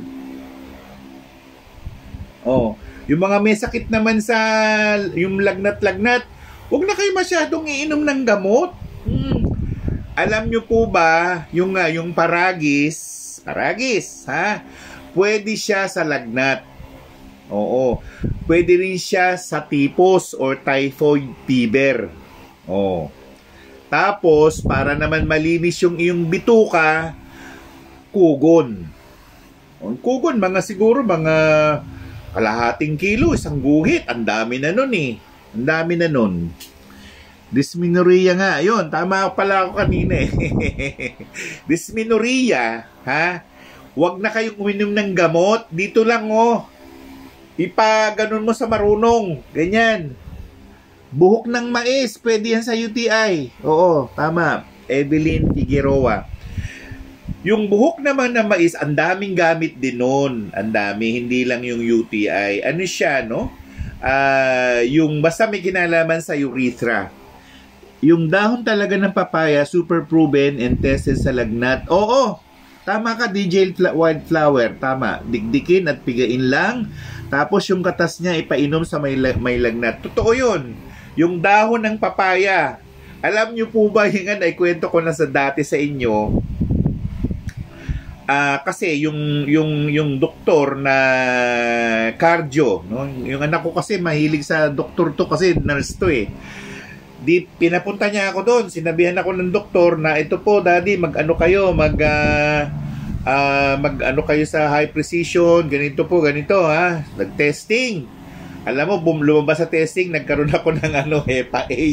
S2: Oh. Yung mga may sakit naman sa yung lagnat-lagnat, huwag na kayo masyadong iinom ng gamot. Hmm. Alam nyo po ba, yung, uh, yung paragis, paragis, ha? Pwede siya sa lagnat. Oo. Pwede rin siya sa typhus or typhoid fever. Oo. Tapos, para naman malinis yung iyong bituka, kugon. Ang kugon, mga siguro, mga kalahating kilo, isang guhit. Ang dami na nun eh. Ang dami na nun. Dysmenorrhea nga. Ayun, tama pala ako kanina eh. Dysmenorrhea, ha? Huwag na kayong uminom ng gamot. Dito lang oh. Ipaganon mo sa marunong. Ganyan. Buhok ng mais. Pwede yan sa U T I. Oo, tama. Evelyn Figueroa. Yung buhok naman ng mais, ang daming gamit din nun. Ang dami. Hindi lang yung U T I. Ano siya, no? Uh, yung basta may kinalaman sa urethra. yung dahon talaga ng papaya, super proven and tested sa lagnat. Oo, tama ka, D J Wildflower. Tama, dikdikin at pigain lang. Tapos yung katas niya, ipainom sa may, may lagnat. Totoo yun. Yung dahon ng papaya. Alam nyo po ba, hingan ay kwento ko na sa dati sa inyo. Uh, kasi yung yung yung doktor na cardio, no? Yung anak ko kasi mahilig sa doktor to kasi nurse to eh. Di pinapunta niya ako doon, sinabihan ako ng doktor na ito po daddy, mag-ano kayo, mag uh, uh, mag-ano kayo sa high precision, ganito po, ganito ha. Nag-testing. Alam mo, bum lumabas sa testing, nagkaroon ako ng ano, hepa A.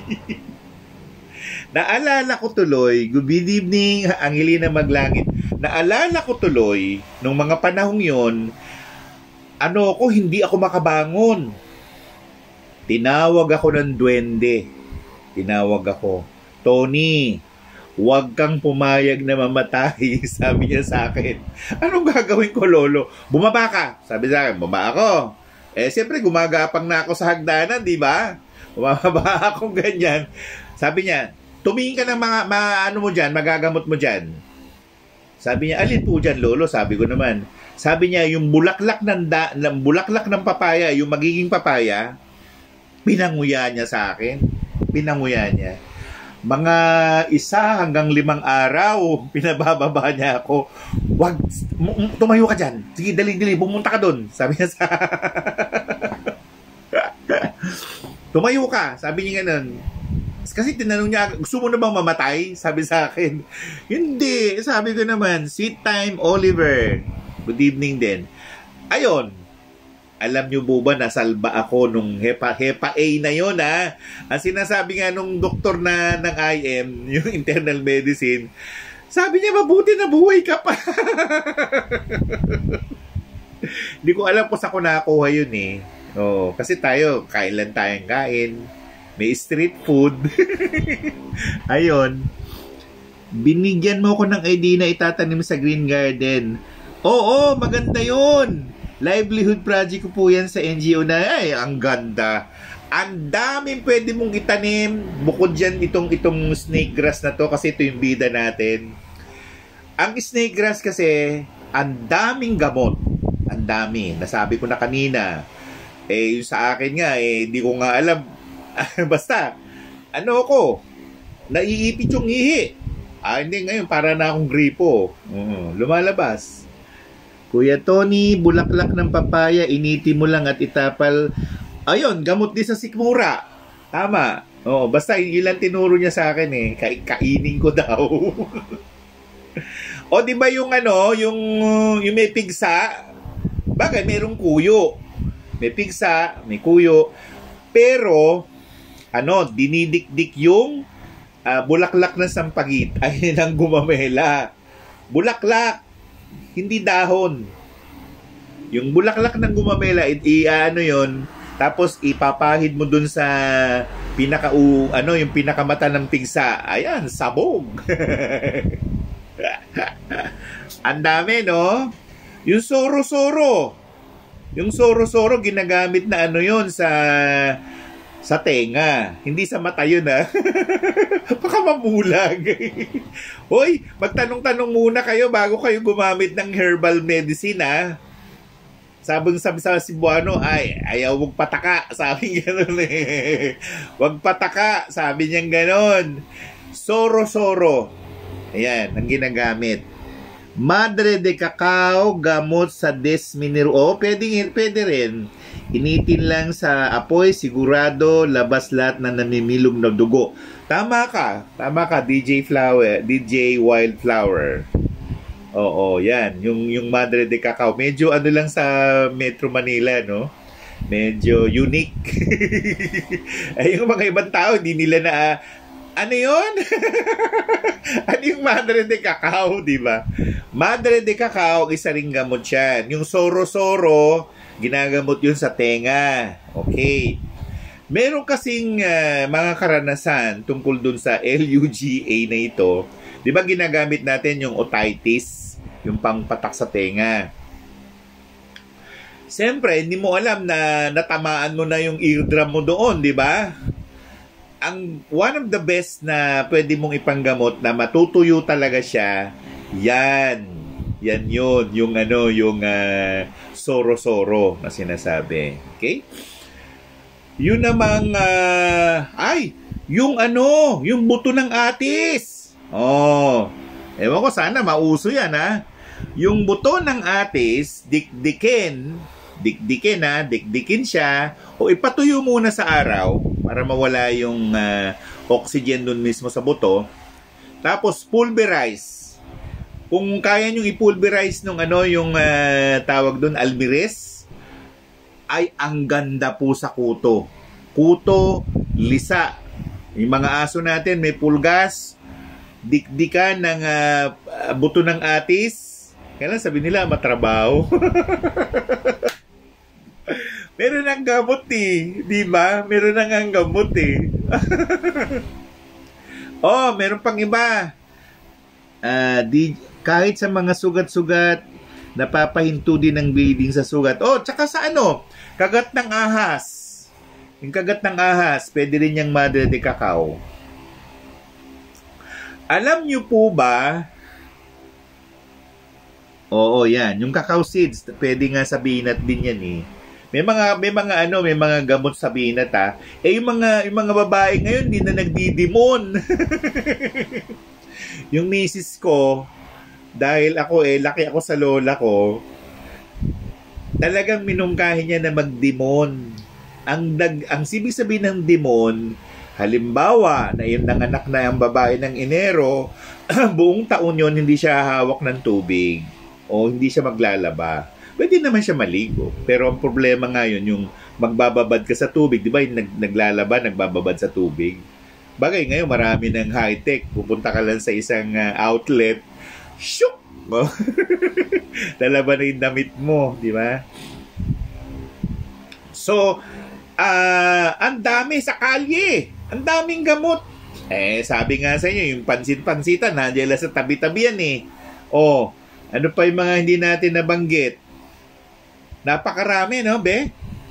S2: Naalala ko tuloy, good evening, Angelina Maglangit. Naalala ko tuloy, nung mga panahong yon, ano ako, hindi ako makabangon. Tinawag ako ng duwende. Tinawag ako, Tony, huwag kang pumayag na mamatay, sabi niya sa akin. Anong gagawin ko, lolo? Bumaba ka. Sabi sa akin, bumaba ako. Eh, siyempre, gumagapang na ako sa hagdanan, di ba? Bumaba akong ganyan. Sabi niya, tumingin ka ng mga, mga ano mo dyan, magagamot mo dyan. Sabi niya, alin po dyan, lolo? Sabi ko naman. Sabi niya, yung bulaklak ng, da, ng bulaklak ng papaya, yung magiging papaya, pinanguya niya sa akin. Pinanguya niya. Mga isa hanggang limang araw, pinabababa niya ako. Wag, tumayo ka dyan. Sige, dali-dali, bumunta ka doon. Sabi niya sa... Tumayo ka. Sabi niya ganun. Kasi tinanong niya, gusto mo na bang mamatay? Sabi sa akin. Hindi. Sabi ko naman, sweet time, Oliver. Good evening din. Ayon. Alam niyo po ba, nasalba ako nung hepa, hepa A na yon ha. Ang sinasabi nga nung doktor na ng I M, yung internal medicine, sabi niya, mabuti na buhay ka pa. Hindi ko alam kung saan ko nakakuha yun eh. Oh, kasi tayo, kain lang tayong kain. May street food. Ayon. Binigyan mo ko ng idea na itatanim sa green garden. Oo, maganda yun. Livelihood project ko po yan sa N G O na. Ay, ang ganda. Ang daming pwede mong itanim. Bukod dyan itong, itong snake grass na to kasi ito yung bida natin. Ang snake grass kasi, ang daming gamot. Ang dami. Nasabi ko na kanina. Eh, yung sa akin nga, eh, di ko nga alam. Basta, ano ko, naiipit yung ihi. Ah, hindi ngayon, para na akong gripo. Uh, lumalabas. Kuya Tony, bulaklak ng papaya, initi mo lang at itapal. Ayun, gamot din sa sikmura. Tama. Oo, basta ilan tinuro niya sa akin eh. Ka kainin ko daw. O di ba yung ano, yung, yung may pigsa? Bagay, merong kuyo. May pigsa, may kuyo. Pero, ano, dinidikdik yung uh, bulaklak ng sampagit. Ayun ang gumamela. Bulaklak. Hindi dahon. Yung bulaklak ng gumamela, i-ano yun, tapos ipapahid mo dun sa pinaka u, ano, yung pinakamata ng pigsa. Ayan, sabog. Ang dami, no? Yung soro-soro. Yung soro-soro, ginagamit na ano yun sa sa tenga. Hindi sa mata yun, ha? Baka mamulag. Hoy, magtanong-tanong muna kayo bago kayo gumamit ng herbal medicine, ha? Sabing sabi sa Cebuano, ay, ayaw wag pataka. Sabi gano'n eh. Wag pataka. Sabi niyang gano'n. Soro-soro. Ayan, ang ginagamit. Madre de cacao, gamot sa desminero. O, oh, pwede, pwede rin. Initin lang sa apoy, sigurado labas lahat na namimilog na dugo. Tama ka. Tama ka, D J Flower, D J Wildflower. Oo, yan. Yung, yung Madre de Cacao. Medyo ano lang sa Metro Manila, no? Medyo unique. Ay, yung mga ibang tao, hindi nila na, uh, ano yun? Ano yung Madre de Cacao, di ba? Madre de Cacao, isa ring gamot yan. Yung soro-soro, ginagamot yun sa tenga. Okay. Meron kasing uh, mga karanasan tungkol dun sa L U G A na ito. Di ba ginagamit natin yung otitis, yung pangpatak sa tenga? Siyempre, hindi mo alam na natamaan mo na yung eardrum mo doon, di ba? ang one of the best na pwede mong ipanggamot na matutuyo talaga siya, yan. Yan yun. Yung ano, yung uh, soro-soro na sinasabi. Okay? Yun namang, uh, ay, yung ano, yung buto ng atis. Oh, ewan ko, sana mauso yan, ha? Yung buto ng atis, dikdikin, dikdikin, ha? Dikdikin siya, o ipatuyo muna sa araw para mawala yung uh, oxygen dun mismo sa buto. Tapos, pulverize. Kung kaya nyo i-pulverize nung ano, yung uh, tawag dun, almirez, ay ang ganda po sa kuto. Kuto, lisa. Yung mga aso natin, may pulgas, dikdikan ng uh, buto ng atis. Kailan sabi nila, matrabaho. Meron ng gamot eh. Di ba? Meron ng gamot eh. Oh, meron pang iba. Uh, di, kahit sa mga sugat-sugat, napapahinto din ng bleeding sa sugat. Oh, tsaka sa ano? Kagat ng ahas. Yung kagat ng ahas, pwede rin yung madre de cacao. Alam nyo po ba? Oo, yan. Yung cacao seeds, pwede nga sa binat din yan eh. May mga may mga ano, may mga gamot sa binat ha. Eh yung mga yung mga babae ngayon hindi na nagdidimon. Yung misis ko, dahil ako eh laki ako sa lola ko, talagang minungkahin niya na magdimon. Ang dag ang ibig sabihin ng demon, halimbawa na yung nanganak na ang babae ng Enero, buong taon yon hindi siya hawak ng tubig o hindi siya maglalaba. Pwede naman siya maligo. Pero ang problema ngayon, yung magbababad ka sa tubig, di ba yung nag, naglalaba, nagbababad sa tubig? Bagay ngayon, marami ng high-tech. Pupunta ka lang sa isang uh, outlet, shook! Oh. Lalaba na yung damit mo, di ba? So, uh, ang dami sa kalye. Ang daming gamot. Eh, sabi nga sa inyo, yung pansit-pansitan, nandiyan lang sa tabi-tabi yan eh. Oh, ano pa yung mga hindi natin nabanggit? Napakarami, no, be?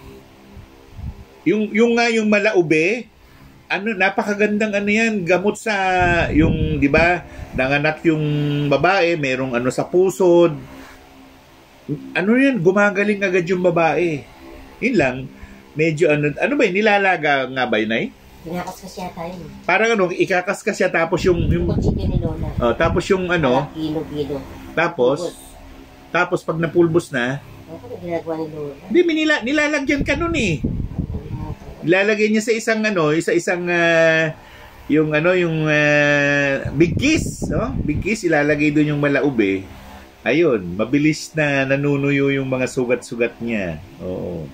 S2: Yung, yung nga, yung malaube, ano, napakagandang ano yan, gamot sa, yung, di ba, nanganak yung babae, merong ano sa pusod. Ano yan, gumagaling agad yung babae. Yun lang, medyo ano, ano ba yun, nilalaga nga ba yun ay?
S3: Kinakaskas yata yun.
S2: Parang ano, ikakaskas siya, tapos yung, yung,
S3: Kutsike ni Lola.
S2: oh, tapos yung ano,
S3: kilo-kilo.
S2: tapos,
S3: Pulbos.
S2: tapos pag napulbos na,
S3: Ano ginagawa ni Lola?
S2: hindi, minila, nilalagyan ka nun eh. Ilalagay niya sa isang ano, sa isang uh, yung ano, yung uh, big kiss, no? Big kiss, ilalagay doon yung malaube. Ayun, mabilis na nanunuyo yung mga sugat-sugat niya. Oo.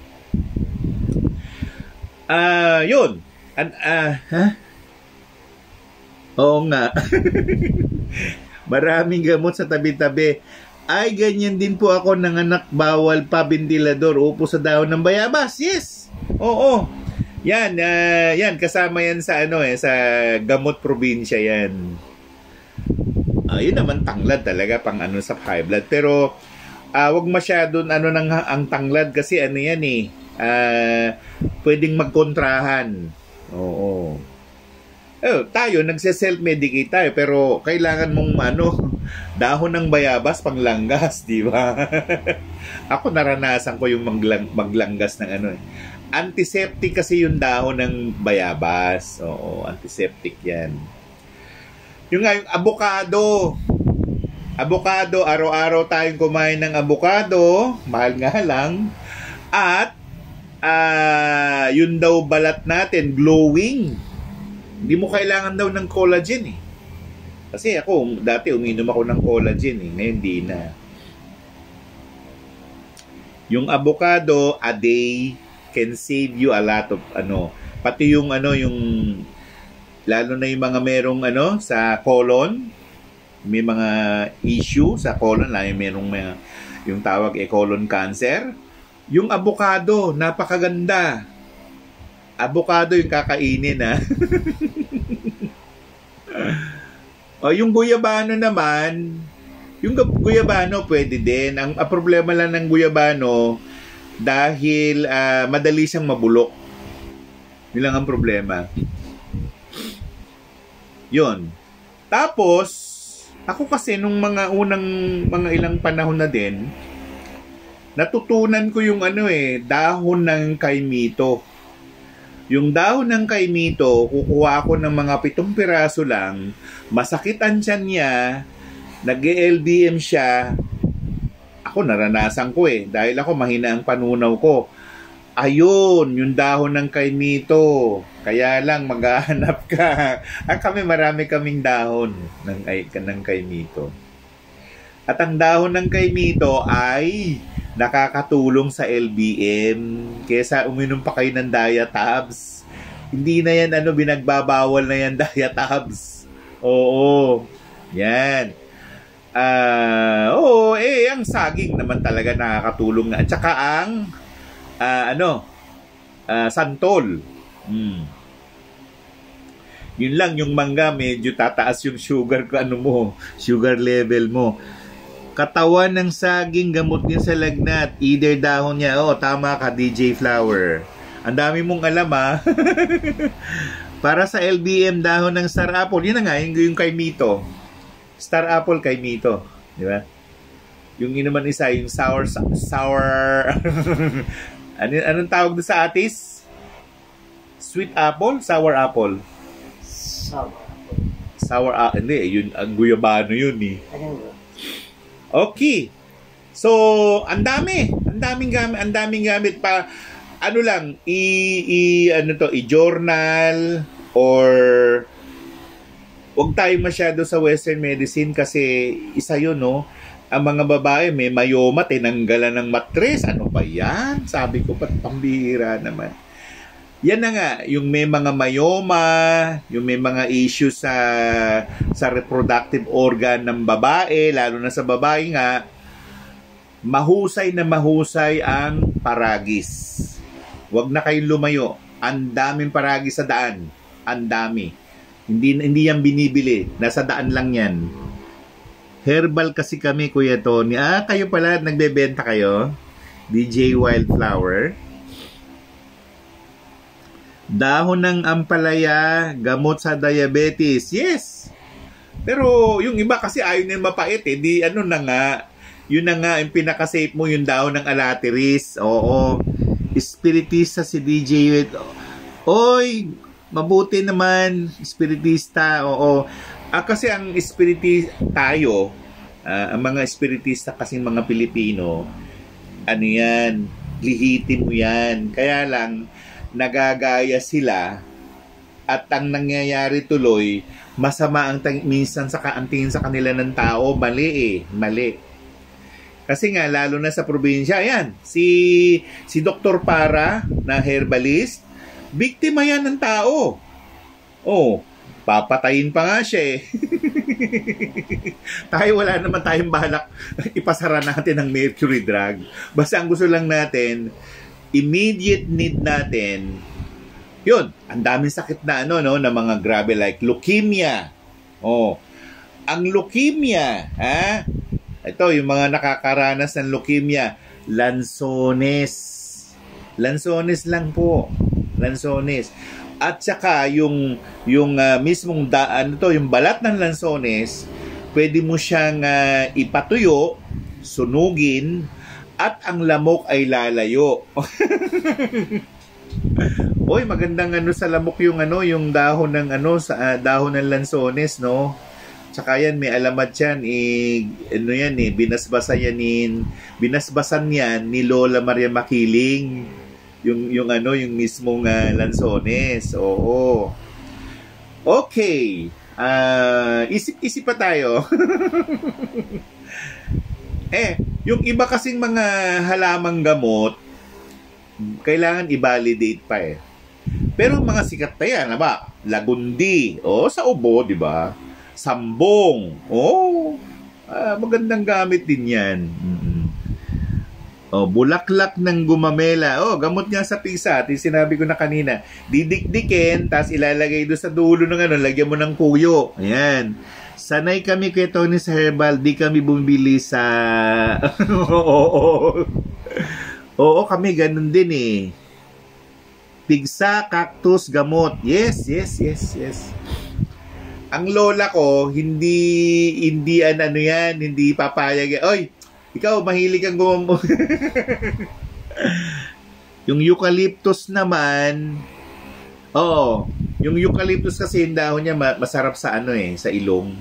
S2: Ah, uh, yun. An ah, uh, ha? Oo nga. Maraming gamot sa tabi-tabi. Ay, ganyan din po ako nanganak, bawal pa ventilador, upo sa dahon ng bayabas. Yes. Oo. Yan, uh, yan kasama yan sa ano eh, sa gamot probinsya yan. Uh, yun naman tanglad talaga pang ano sa high blood. Pero uh, wag masyadong ano nang ang tanglad kasi ano yan eh. Uh, pwedeng magkontrahan. Oo. Eh, tayo nagse-self-medicate tayo pero kailangan mong ano, dahon ng bayabas panglanggas, di ba? Ako naranasan ko yung maglang, maglanggas ng ano eh. Antiseptic kasi yung dahon ng bayabas. Oo, antiseptic yan. Yung nga, yung avocado. Avocado, araw-araw tayong kumain ng avocado. Mahal nga lang. At, uh, yun daw balat natin, glowing. Hindi mo kailangan daw ng collagen eh. Kasi ako, dati uminom ako ng collagen eh. Ngayon di na. Yung avocado, a day can save you a lot of ano. Pati yung ano, yung lalo na yung mga merong ano, sa colon. May mga issue sa colon. Lalo yung merong may, yung tawag e colon cancer. Yung avocado, napakaganda. Avocado yung kakainin ha. O yung guyabano naman, yung guyabano pwede din. Ang, ang problema lang ng guyabano dahil uh, madali siyang mabulok. Yun lang ang problema. Yun. Tapos, ako kasi nung mga unang mga ilang panahon na din, natutunan ko yung ano eh, dahon ng kaimito. Yung dahon ng kaimito, kukuha ko ng mga pitong piraso lang, masakit ang tiyan niya, nag-L B M siya. Ako naranasan ko eh, dahil ako mahina ang panunaw ko. Ayun, yung dahon ng kaimito. Kaya lang, maghahanap ka. Ah, kami, marami kaming dahon ng, ng kaimito. At ang dahon ng kaimito ay nakakatulong sa L B M. Kesa uminom pa kayo ng diatabs. Hindi na yan, ano, binagbabawal na yan, diatabs. Oo. Yan. Ah, uh, oo, eh, ang saging naman talaga nakakatulong na. At saka ang Uh, ano, uh, santol. Hmm. Yun lang, yung mangga, medyo tataas yung sugar ko, ano mo, sugar level mo. Katawan ng saging, gamot din sa lagnat. Either dahon niya, oh, tama ka, D J Flower. Ang dami mong alam, ha. Para sa L B M, dahon ng star apple. Yun na nga, yung, yung kay Mito. Star apple kay Mito. Di ba? Yung yun naman isa, yung sour, sour, Ano, anong tawag doon sa atis? Sweet apple? Sour apple?
S3: Sour.
S2: Sour apple. Hindi, yun, ang guyabano yun eh. Okay. So, ang dami. Ang daming gamit. Ang daming gamit pa. Ano lang, i, i ano to, i-journal or huwag tayo masyado sa Western medicine kasi isa yun, no? Ang mga babae, may mayoma, tinanggalan ng matres. Ano ba yan? Sabi ko, pat pambihira naman. Yan na nga, yung may mga mayoma, yung may mga issues sa, sa reproductive organ ng babae, lalo na sa babae nga, mahusay na mahusay ang paragis. Huwag na kayong lumayo. Ang daming paragis sa daan. Ang dami. Hindi, hindi yan binibili. Nasa daan lang yan. Herbal kasi kami, Kuya Tony. Ah, kayo pala, nagbebenta kayo? D J Wildflower. Dahon ng ampalaya, gamot sa diabetes. Yes! Pero yung iba kasi ayaw nila mapait eh. Di ano na nga, yun na nga, yung pinaka-safe mo yung dahon ng alateris. Oo. Espiritista si D J. Oy, mabuti naman, espiritista. Oo. Ah, kasi ang espiritista tayo, uh, ang mga espiritista kasing mga Pilipino, ano yan, lihitin mo yan. Kaya lang, nagagaya sila at ang nangyayari tuloy, masama ang tang- minsan sa kaantingin sa kanila ng tao, mali eh, mali. Kasi nga, lalo na sa probinsya, yan, si, si Doktor Para na herbalist, biktima yan ng tao. Oh, papatayin pa nga siya eh. Tayo wala naman tayong balak ipasara natin ang mercury drug. Basta ang gusto lang natin, immediate need natin, yun, ang daming sakit na ano, no, na mga grabe like leukemia. Oh, ang leukemia, ha? Ito, yung mga nakakaranas ng leukemia, lansones. Lansones lang po. Lansones. At saka yung yung uh, mismong daan to, yung balat ng lansones, pwede mo siyang uh, ipatuyo, sunugin, at ang lamok ay lalayo. Oy, magandang ano sa lamok yung ano, yung dahon ng ano sa uh, dahon ng lansones, no? Tsaka yan, may alamat yan, eh, ano yan eh, binasbasan yan ni, binasbasan yan ni Lola Maria Makiling. Yung, yung ano, yung mismong uh, lansones. Oo. Okay. Uh, isip-isip pa tayo. Eh, yung iba kasing mga halamang gamot, kailangan i-validate pa eh. Pero mga sikat na yan, ba? Lagundi. O, sa ubo, di ba? Sambong. Oh, uh, magandang gamit din yan. Mm-hmm. Oh, bulaklak ng gumamela. Oh, gamot niya sa pisa. At sinabi ko na kanina, didikdikin, tapos ilalagay doon sa dulo ng ano, lagyan mo ng puyo. Ayan. Sanay kami kay Tony sa Herbal, di kami bumibili sa... Oo, oo. Oo, kami ganun din eh. Pigsa, cactus, gamot. Yes, yes, yes, yes. ang lola ko, hindi, hindi an ano yan, hindi papayag. Oy, ikaw, mahilig kang gumamot. Yung eucalyptus naman, oo, yung eucalyptus kasi yung dahon niya masarap sa ano eh, sa ilong.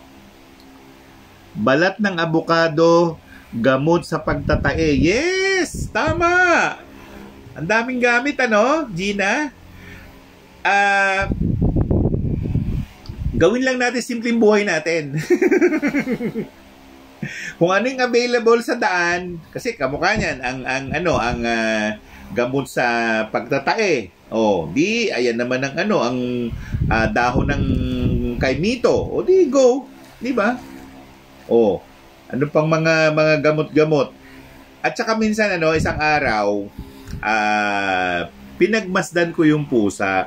S2: Balat ng abukado, gamot sa pagtatae. Yes! Tama! Ang daming gamit, ano, Gina? Ah... Uh, gawin lang natin simpleng buhay natin. Kung ano yung available sa daan, kasi kamukha niyan, ang, ang, ano, ang uh, gamot sa pagtatae. Oh, di, ayan naman ang, ano, ang uh, dahon ng kaimito. O, di, go. Di ba? Oh, ano pang mga, mga gamot-gamot. At saka minsan, ano, isang araw, uh, pinagmasdan ko yung pusa.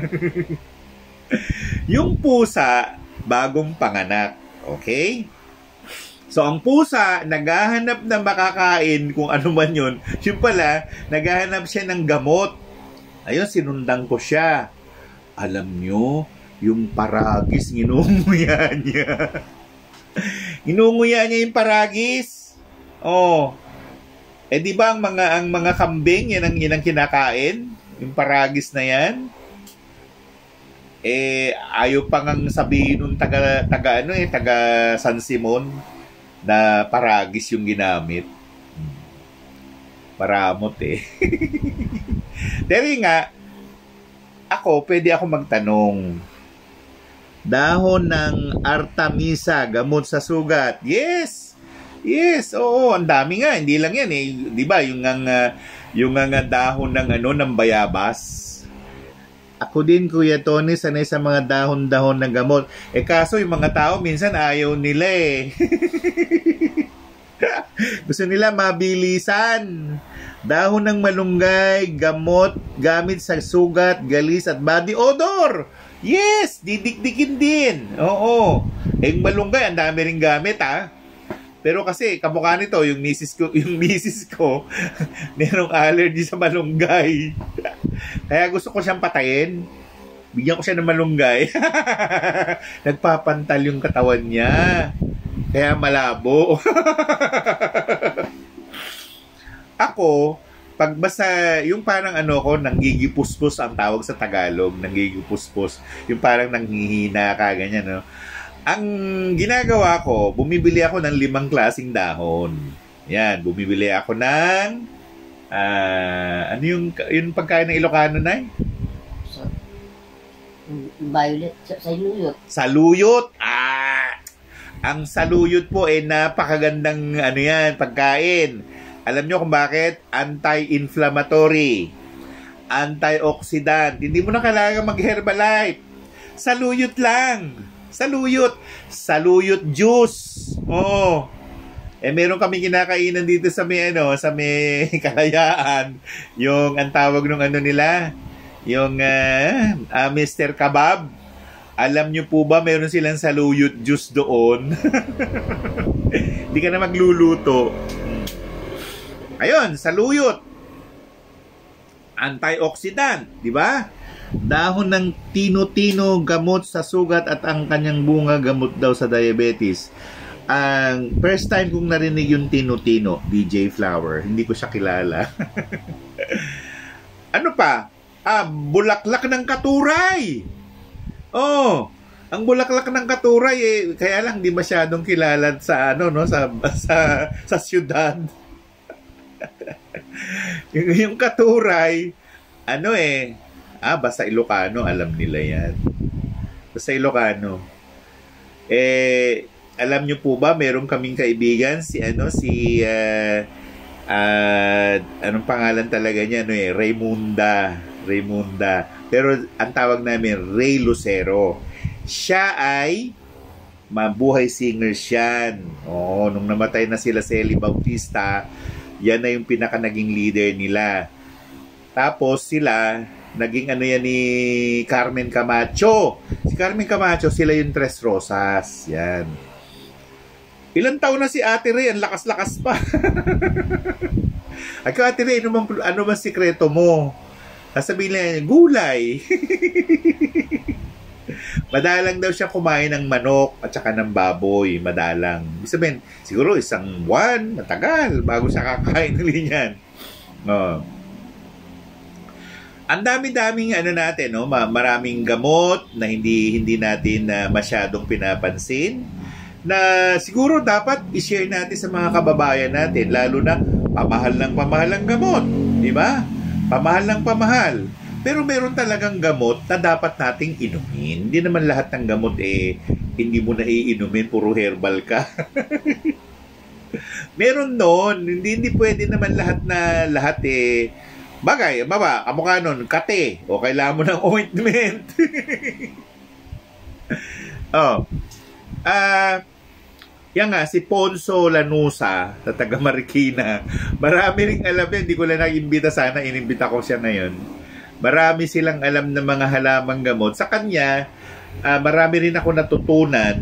S2: Yung pusa, bagong panganak. Okay? So, ang pusa, naghahanap na makakain kung ano man yun. Yung pala, naghahanap siya ng gamot. Ayun, sinundan ko siya. Alam nyo, yung paragis, nginunguya niya. Nginunguya niya yung paragis. Oh. Eh, di ba ang mga, ang mga kambing, yan ang, yan ang kinakain? Yung paragis na yan? Eh, ayaw pa ngang sabihin nung taga, taga ano eh, taga San Simon na paragis yung ginamit. Paramot eh. Pero nga, ako, pwede ako magtanong. Dahon ng Artemisa, gamot sa sugat. Yes! Yes, oo, ang dami nga. Hindi lang yan eh. Di ba, yung ang, uh, yung ang uh, dahon ng, ano, ng bayabas. Ako din, Kuya Tony, sanay sa mga dahon-dahon ng gamot. Eh kaso yung mga tao minsan ayaw nila eh. Gusto nila mabilisan. Dahon ng malunggay, gamot, gamit sa sugat, galis at body odor. Yes, didikdikin din. Oo. Eh yung malunggay, ang dami rin gamit ha. Pero kasi kamukha nito, yung misis ko, yung misis ko, merong allergy sa malunggay. Kaya gusto ko siyang patayin. Bigyan ko siya ng malunggay. Nagpapantal yung katawan niya. Kaya malabo. Ako, pag basta, yung parang ano ko, nanggigipus-pus ang tawag sa Tagalog, nanggigipus-pus. Yung parang nanghihina ka, ganyan, no? Ang ginagawa ko, bumibili ako ng limang klaseng dahon. Yan, bumibili ako ng uh, ano yung, yung pagkain ng Ilocano, Nay?
S3: Sa, violet, sa, saluyot.
S2: Saluyot? Ah! Ang saluyot po eh napakagandang ano yan, pagkain. Alam nyo kung bakit? Anti-inflammatory. Antioxidant. Hindi mo na kailangan mag-Herbalife. Saluyot lang. Saluyot. Saluyot juice. Oh. Eh meron kami kinakainan dito sa may ano, sa may Kalayaan. Yung ang tawag ng ano nila, yung uh, uh, mister Kebab. Alam nyo po ba meron silang saluyot juice doon? Hindi ka na magluluto. Ayun, saluyot. Antioxidant, di ba? Dahon ng tino-tino, gamot sa sugat at ang kanyang bunga, gamot daw sa diabetes. Ang first time kong narinig yung tino-tino, D J Flower. Hindi ko siya kilala. Ano pa? Ah, bulaklak ng katuray. Oh, ang bulaklak ng katuray eh, kaya lang di masyadong kilala sa ano no, sa sa sa syudad. yung, yung katuray, ano eh, ah, basta Ilocano, alam nila yan. Basta Ilocano. Eh, alam nyo po ba, meron kaming kaibigan, si ano, si, uh, uh, anong pangalan talaga niya, ano eh, Raymunda. Raymunda. Pero, ang tawag namin, Ray Lucero. Siya ay mabuhay singer siyan. Oo, nung namatay na sila si Eli Bautista, yan na yung pinaka naging leader nila. Tapos sila, naging ano yan ni Carmen Camacho. Si Carmen Camacho, sila yung Tres Rosas. Yan. Ilang taon na si Ate Ray, ang lakas-lakas pa. Ako, Ate Ray, ano bang, ano bang sikreto mo? Sasabihin niya, gulay. Madalang daw siya kumain ng manok at saka ng baboy. Madalang. Ibig sabihin, siguro isang buwan, matagal, bago siya kakain ulit yan. Oh. Ang dami-daming ano natin, no? Maraming gamot na hindi hindi natin uh, masyadong pinapansin na siguro dapat i-share natin sa mga kababayan natin, lalo na pamahal ng pamahal ang gamot, di ba? Pamahal ng pamahal. Pero meron talagang gamot na dapat nating inumin. Hindi naman lahat ng gamot eh hindi mo na iinumin, puro herbal ka. Meron noon, hindi hindi pwede naman lahat na lahat eh. Bagay, baba, kamukha nun, kate, o kailangan mo ng ointment. Oh. Ah, uh, yan nga, si Ponso Lanusa, sa taga Marikina. Marami ring alam yan, hindi ko lang nag-imbita, sana inimbita ko siya ngayon. Marami silang alam ng mga halamang gamot. Sa kanya, uh, marami rin ako natutunan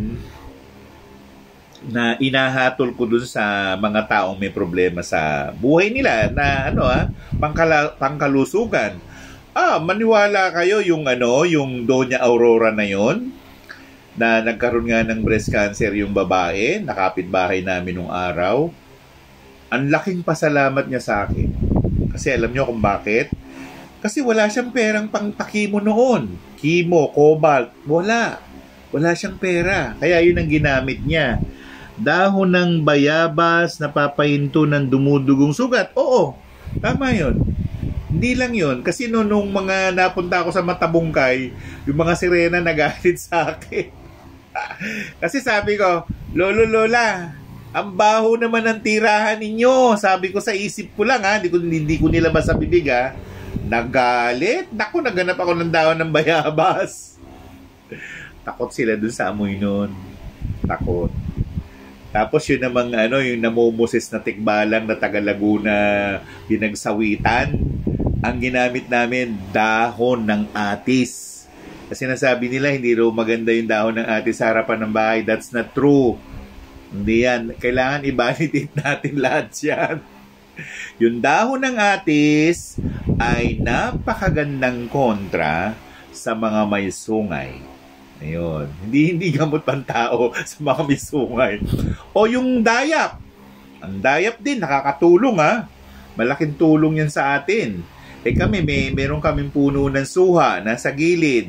S2: na inahatol ko dun sa mga taong may problema sa buhay nila na ano ah, pangkala, pangkalusugan. Ah, maniwala kayo yung ano, yung Doña Aurora na yon na nagkaroon nga ng breast cancer yung babae, nakapitbahay namin nung araw. Ang laking pasalamat niya sa akin. Kasi alam niyo kung bakit? Kasi wala siyang perang pang-pakimo noon. Chemo, cobalt, wala. Wala siyang pera. Kaya yun ang ginamit niya. Dahon ng bayabas na papahinto ng dumudugong sugat. Oo, tama yun. Hindi lang yun. Kasi no, nung mga napunta ako sa Matabungkay, yung mga sirena nagalit sa akin. Kasi sabi ko, Lolo, Lola, ang baho naman ng tirahan ninyo. Sabi ko sa isip ko lang ha, hindi ko, hindi ko nilabas sa bibig ha. Nagalit. Naku, naganap ako ng dahon ng bayabas. Takot sila dun sa amoy nun. Takot. Tapos yun namang ano, yung namumusis na tikbalang na taga Laguna pinagsawitan, ang ginamit namin dahon ng atis. Kasi nasabi nila hindi raw maganda yung dahon ng atis sa harapan ng bahay. That's not true. Hindi yan. Kailangan i-validate natin lahat yan. Yung dahon ng atis ay napakagandang kontra sa mga may sungay. Ayun. Hindi, hindi gamot pang tao sa mga may sungay. O yung dayap. Ang dayap din, nakakatulong ha. Malaking tulong yan sa atin. Eh kami, may, meron kaming puno ng suha nasa gilid.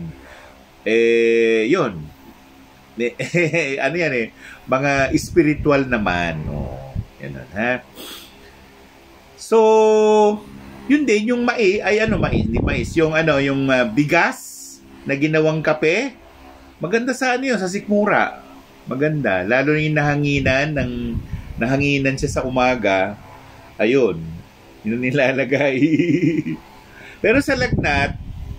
S2: Eh, yun. Eh, ano yan eh. Mga spiritual naman. O, yan ha. So, yun din, yung mais, ay ano mais, hindi mais, yung ano, yung uh, bigas na ginawang kape. Maganda sa ano yun, sa sikmura. Maganda. Lalo na yung nahanginan, ng, nahanginan siya sa umaga. Ayun. Yun nilalagay. Pero sa lagnat,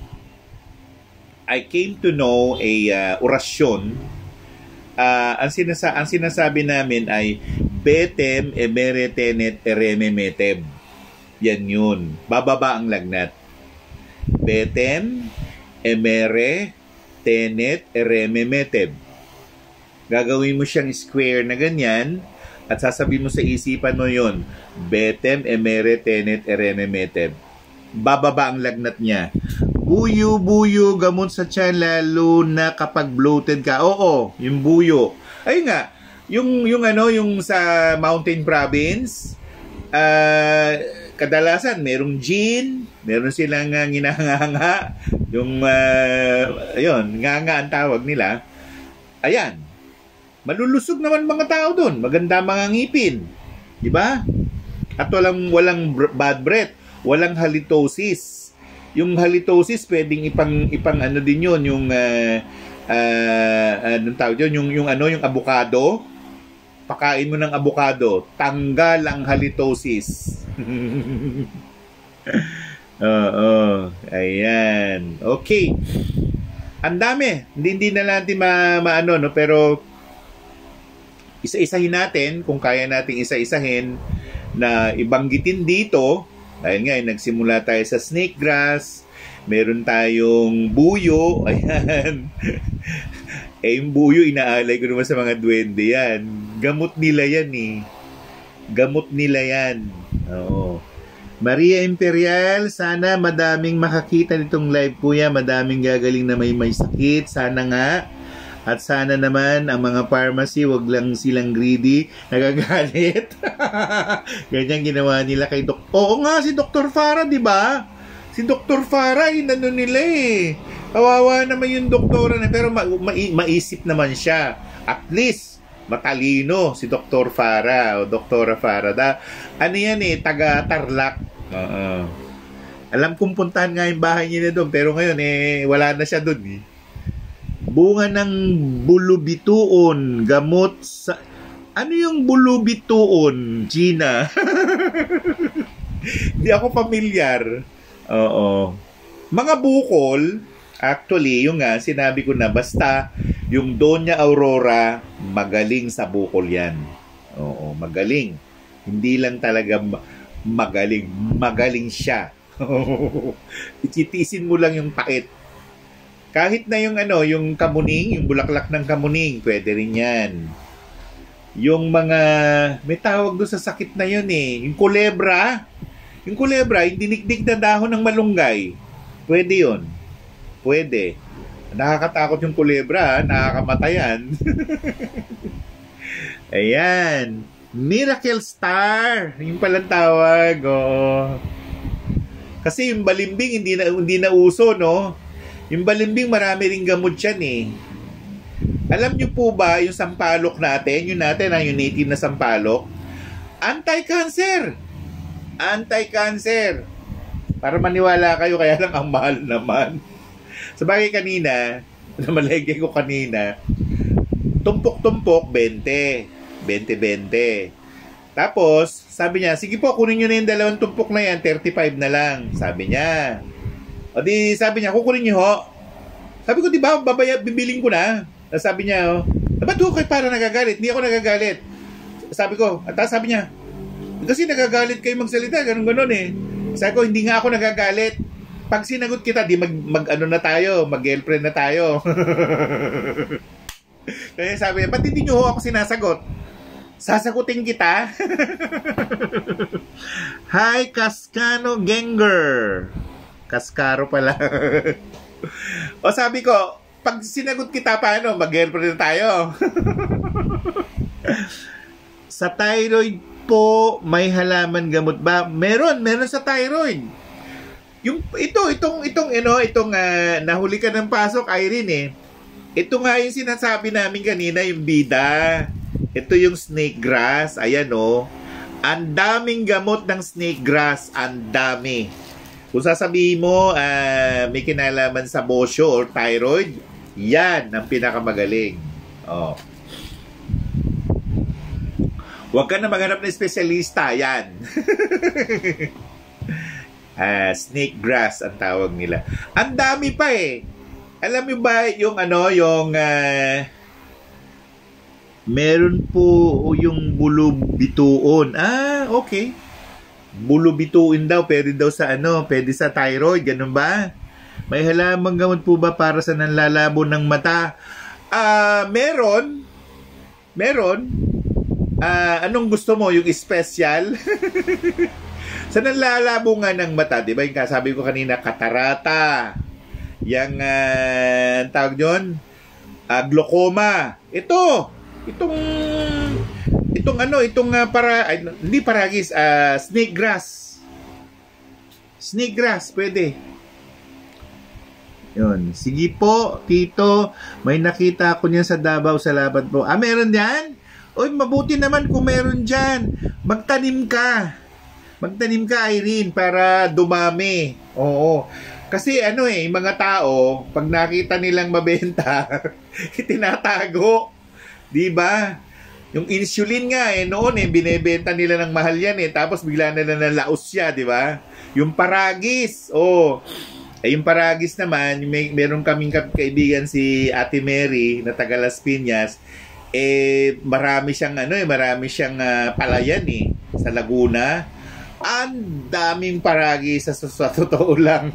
S2: I came to know a uh, orasyon. Uh, ang, sinasa ang sinasabi namin ay Betem emere tenet ereme meteb. Yan yun. Bababa ang lagnat. Betem emere tenet ereme meteb. Gagawin mo siyang square na ganyan at sasabihin mo sa isipan mo yon. Betem emere tenet ereme meteb. Bababa ang lagnat niya. Buyo-buyo gamot sa tiyan lalo na kapag bloated ka. Oo, yung buyo. Ay nga, yung yung ano, yung sa Mountain Province, uh, kadalasan merong gin, meron silang uh, nginanganga, yung uh, ayun, nganga ang tawag nila. Ayan. Malulusog naman mga tao doon. Maganda mga ngipin. Di ba? At walang walang bad breath, walang halitosis. Yung halitosis pwedeng ipang ipang ano din 'yon, yung uh, uh, anong tawag 'yon, yung yung ano, yung avocado. Pakain mo ng avocado, tanggal ang halitosis. Oo, ayan. Okay. Ang dami. Hindi, hindi na natin ma, maano, no? Pero isa-isahin natin, kung kaya nating isa-isahin na ibanggitin dito. Dahil nga, nagsimula tayo sa snake grass, meron tayong buyo, ayan. Eh, yung buyo, inaalay ko naman sa mga duwende yan. Gamot nila yan eh. Gamot nila yan. Oo. Maria Imperial, sana madaming makakita nitong live, kuya. Madaming gagaling na may may sakit. Sana nga. At sana naman ang mga pharmacy, wag lang silang greedy, nagagalit. Ganyan ginawa nila kay Dok. Oo nga, si Doctor Farah, di ba? Si Doctor Farah, inano nila eh. Kawawa naman yung doktora na, pero ma ma maisip naman siya. At least, matalino si Doctor Farah o Doktora Farah. Da, ano yan eh, taga Tarlac. Uh-uh. Alam kong puntahan nga yung bahay niya doon, pero ngayon eh, wala na siya doon eh. Bunga ng bulubituon, gamot sa... Ano yung bulubituon, Gina? Hindi ako familiar. Oo. Mga bukol, actually, yung nga, sinabi ko na, basta yung Doña Aurora, magaling sa bukol yan. Oo, magaling. Hindi lang talaga magaling. Magaling siya. Ititisin mo lang yung pait. Kahit na yung ano, yung kamuning, yung bulaklak ng kamuning, pwede rin yan. Yung mga, may tawag doon sa sakit na yun eh. Yung kulebra. Yung kulebra, yung dinikdik na dahon ng malunggay. Pwede yun. Pwede. Nakakatakot yung kulebra, nakakamatayan. Ayan. Miracle Star. Yung palang tawag. Oh. Kasi yung balimbing, hindi na, hindi na uso, no? Yung balimbing, marami ring gamot yan, eh. Alam nyo po ba, yung sampalok natin, yung natin, yung native na sampalok, anti-cancer. Anti-cancer. Para maniwala kayo, kaya lang ang mahal naman. Sabagay kanina, namalagay ko kanina, tumpok-tumpok, twenty. twenty twenty. Tapos, sabi niya, sige po, kunin nyo na yung dalawang tumpok na yan, thirty-five na lang. Sabi niya. O di, sabi niya, kukunin nyo ho. Sabi ko, di ba, babaya, bibiling ko na. Sabi niya, oh, ba't ho kayo para nagagalit? Hindi ako nagagalit. Sabi ko, at sabi niya, kasi nagagalit kayo magsalita, ganun-ganun eh. Sabi ko, hindi nga ako nagagalit. Pag sinagot kita, di mag, mag ano na tayo, mag-girlfriend na tayo. Kaya sabi niya, ba't hindi nyo ho ako sinasagot? Sasagutin kita. Hi, Cascano Genger. Kaskaro pala. O sabi ko, pag sinagot kita, paano? Mag-girlfriend na tayo. Sa thyroid po, may halaman gamot ba? Meron, meron sa thyroid. Yung ito, itong itong ano, itong uh, nahuli ka ng pasok, Irene eh. Ito nga yung sinasabi namin kanina, yung bida. Ito yung snake grass. Ayan oh. Ang daming gamot ng snake grass, ang dami. Kung sasabihin mo, uh, may kinalaman sa bosyo or thyroid, yan ang pinakamagaling. Oh. Huwag ka na maghanap ng espesyalista, yan. uh, snake grass ang tawag nila. Ang dami pa eh. Alam mo ba yung ano, yung uh, meron po yung bulubituon. Ah, okay. Bulubituin daw, pwede daw sa ano, pwede sa thyroid, ganun ba? May halamang gamot po ba para sa nanlalabo ng mata? Ah, uh, meron. Meron. Ah, uh, anong gusto mo? Yung special? Sa nanlalabo nga ng mata, di ba? Yung kasabi ko kanina, katarata. Yang, uh, tawag yun? Uh, glaucoma. Ito. Itong, itong ano, itong uh, para, ay, hindi paragis, uh, snake grass. Snake grass, pwede. Yun. Sige po, Tito, may nakita ako niyan sa Davao sa laban po. Ah, meron yan? Uy, mabuti naman kung meron dyan. Magtanim ka. Magtanim ka, Irene, para dumami. Oo. Kasi ano eh, mga tao, pag nakita nilang mabenta, itinatago. Diba? Yung insulin nga eh, noon eh, binebenta nila ng mahal yan eh, tapos bigla na nalaos siya, diba? Yung paragis, oh. Eh, yung paragis naman, may, meron kaming kaibigan si Ate Mary na taga Las Piñas, eh, marami siyang ano eh, marami siyang uh, palayan eh, sa Laguna. Ang daming paragis sa, sa totoo lang.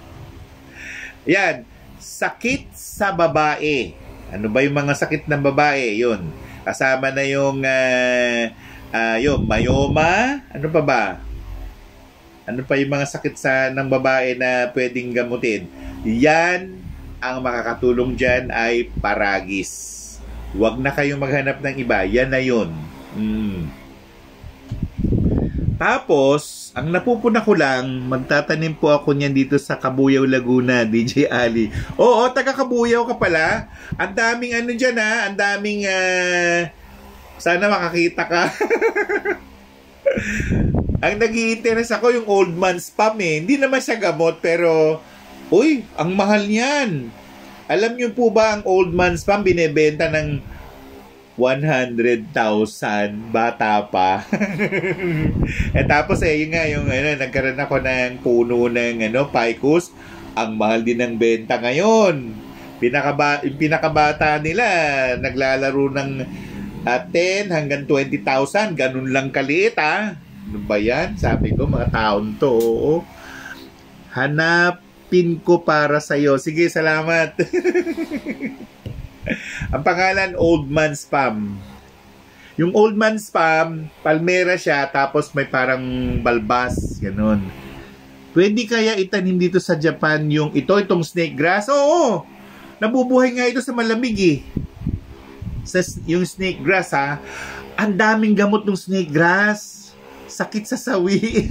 S2: Yan, sakit sa babae. Ano ba yung mga sakit ng babae? Yun. Kasama na yung uh, uh, yung myoma. Ano pa ba? Ano pa yung mga sakit sa ng babae na pwedeng gamutin? Yan, ang makakatulong dyan ay paragis. Huwag na kayong maghanap ng iba. Yan na yun. Mm. Tapos, ang napupuna ko lang, magtatanim po ako niyan dito sa Kabuyaw, Laguna, D J Ali. Oo, taga Kabuyaw ka pala. Ang daming ano dyan ha, ang daming, uh, sana makakita ka. Ang nag-i-interest ako yung old man spam eh. Hindi naman siya gamot pero, uy, ang mahal niyan. Alam niyo po ba ang old man spam binebenta ng one hundred thousand bata pa. Eh tapos eh yun nga yung ano, nagkaroon ako ng puno ng ano, ficus. Ang mahal din ng benta ngayon. Pinakaba, yung pinakabata nila naglalaro ng uh, ten hanggang twenty thousand. Ganun lang kaliit ah. Ano ba yan? Sabi ko, mga taon to. Oo. Hanapin ko para sa'yo. Sige, salamat. Ang pangalan, Old Man Spam. Yung Old Man Spam, palmera siya, tapos may parang balbas. Ganun. Pwede kaya itanim dito sa Japan yung ito, itong snake grass? Oo! Nabubuhay nga ito sa malamig eh. Sa, yung snake grass ha. Ang daming gamot ng snake grass. Sakit sa sawi.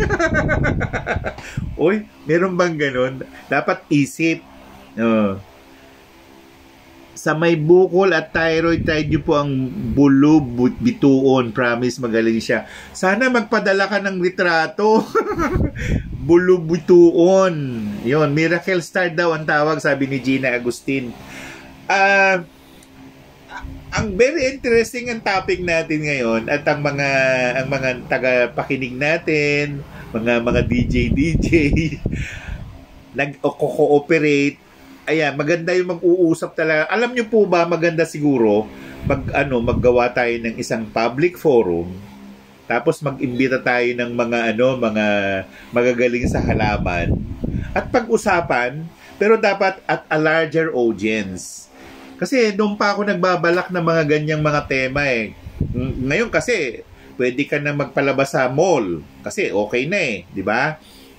S2: Uy, meron bang ganun? Dapat isip. Uh, sa may bukol at thyroid, try nyo po ang bulo bituon. Promise, magaling siya. Sana magpadala ka ng litrato. Bulo bituon. Yun, Miracle Star daw ang tawag, sabi ni Gina Agustin. Ah... Uh, ang very interesting ang topic natin ngayon at ang mga ang mga tagapakinig natin, mga mga D J D J nag-cooperate. Ayan, maganda yung mag-uusap talaga. Alam niyo po ba, maganda siguro mag ano, maggawa tayo ng isang public forum. Tapos mag-imbita tayo ng mga ano, mga magagaling sa halaman at pag-usapan, pero dapat at a larger audience. Kasi doon pa ako nagbabalak ng mga ganyang mga tema eh. Ngayon kasi, pwede ka na magpalabas sa mall. Kasi okay na eh, di ba?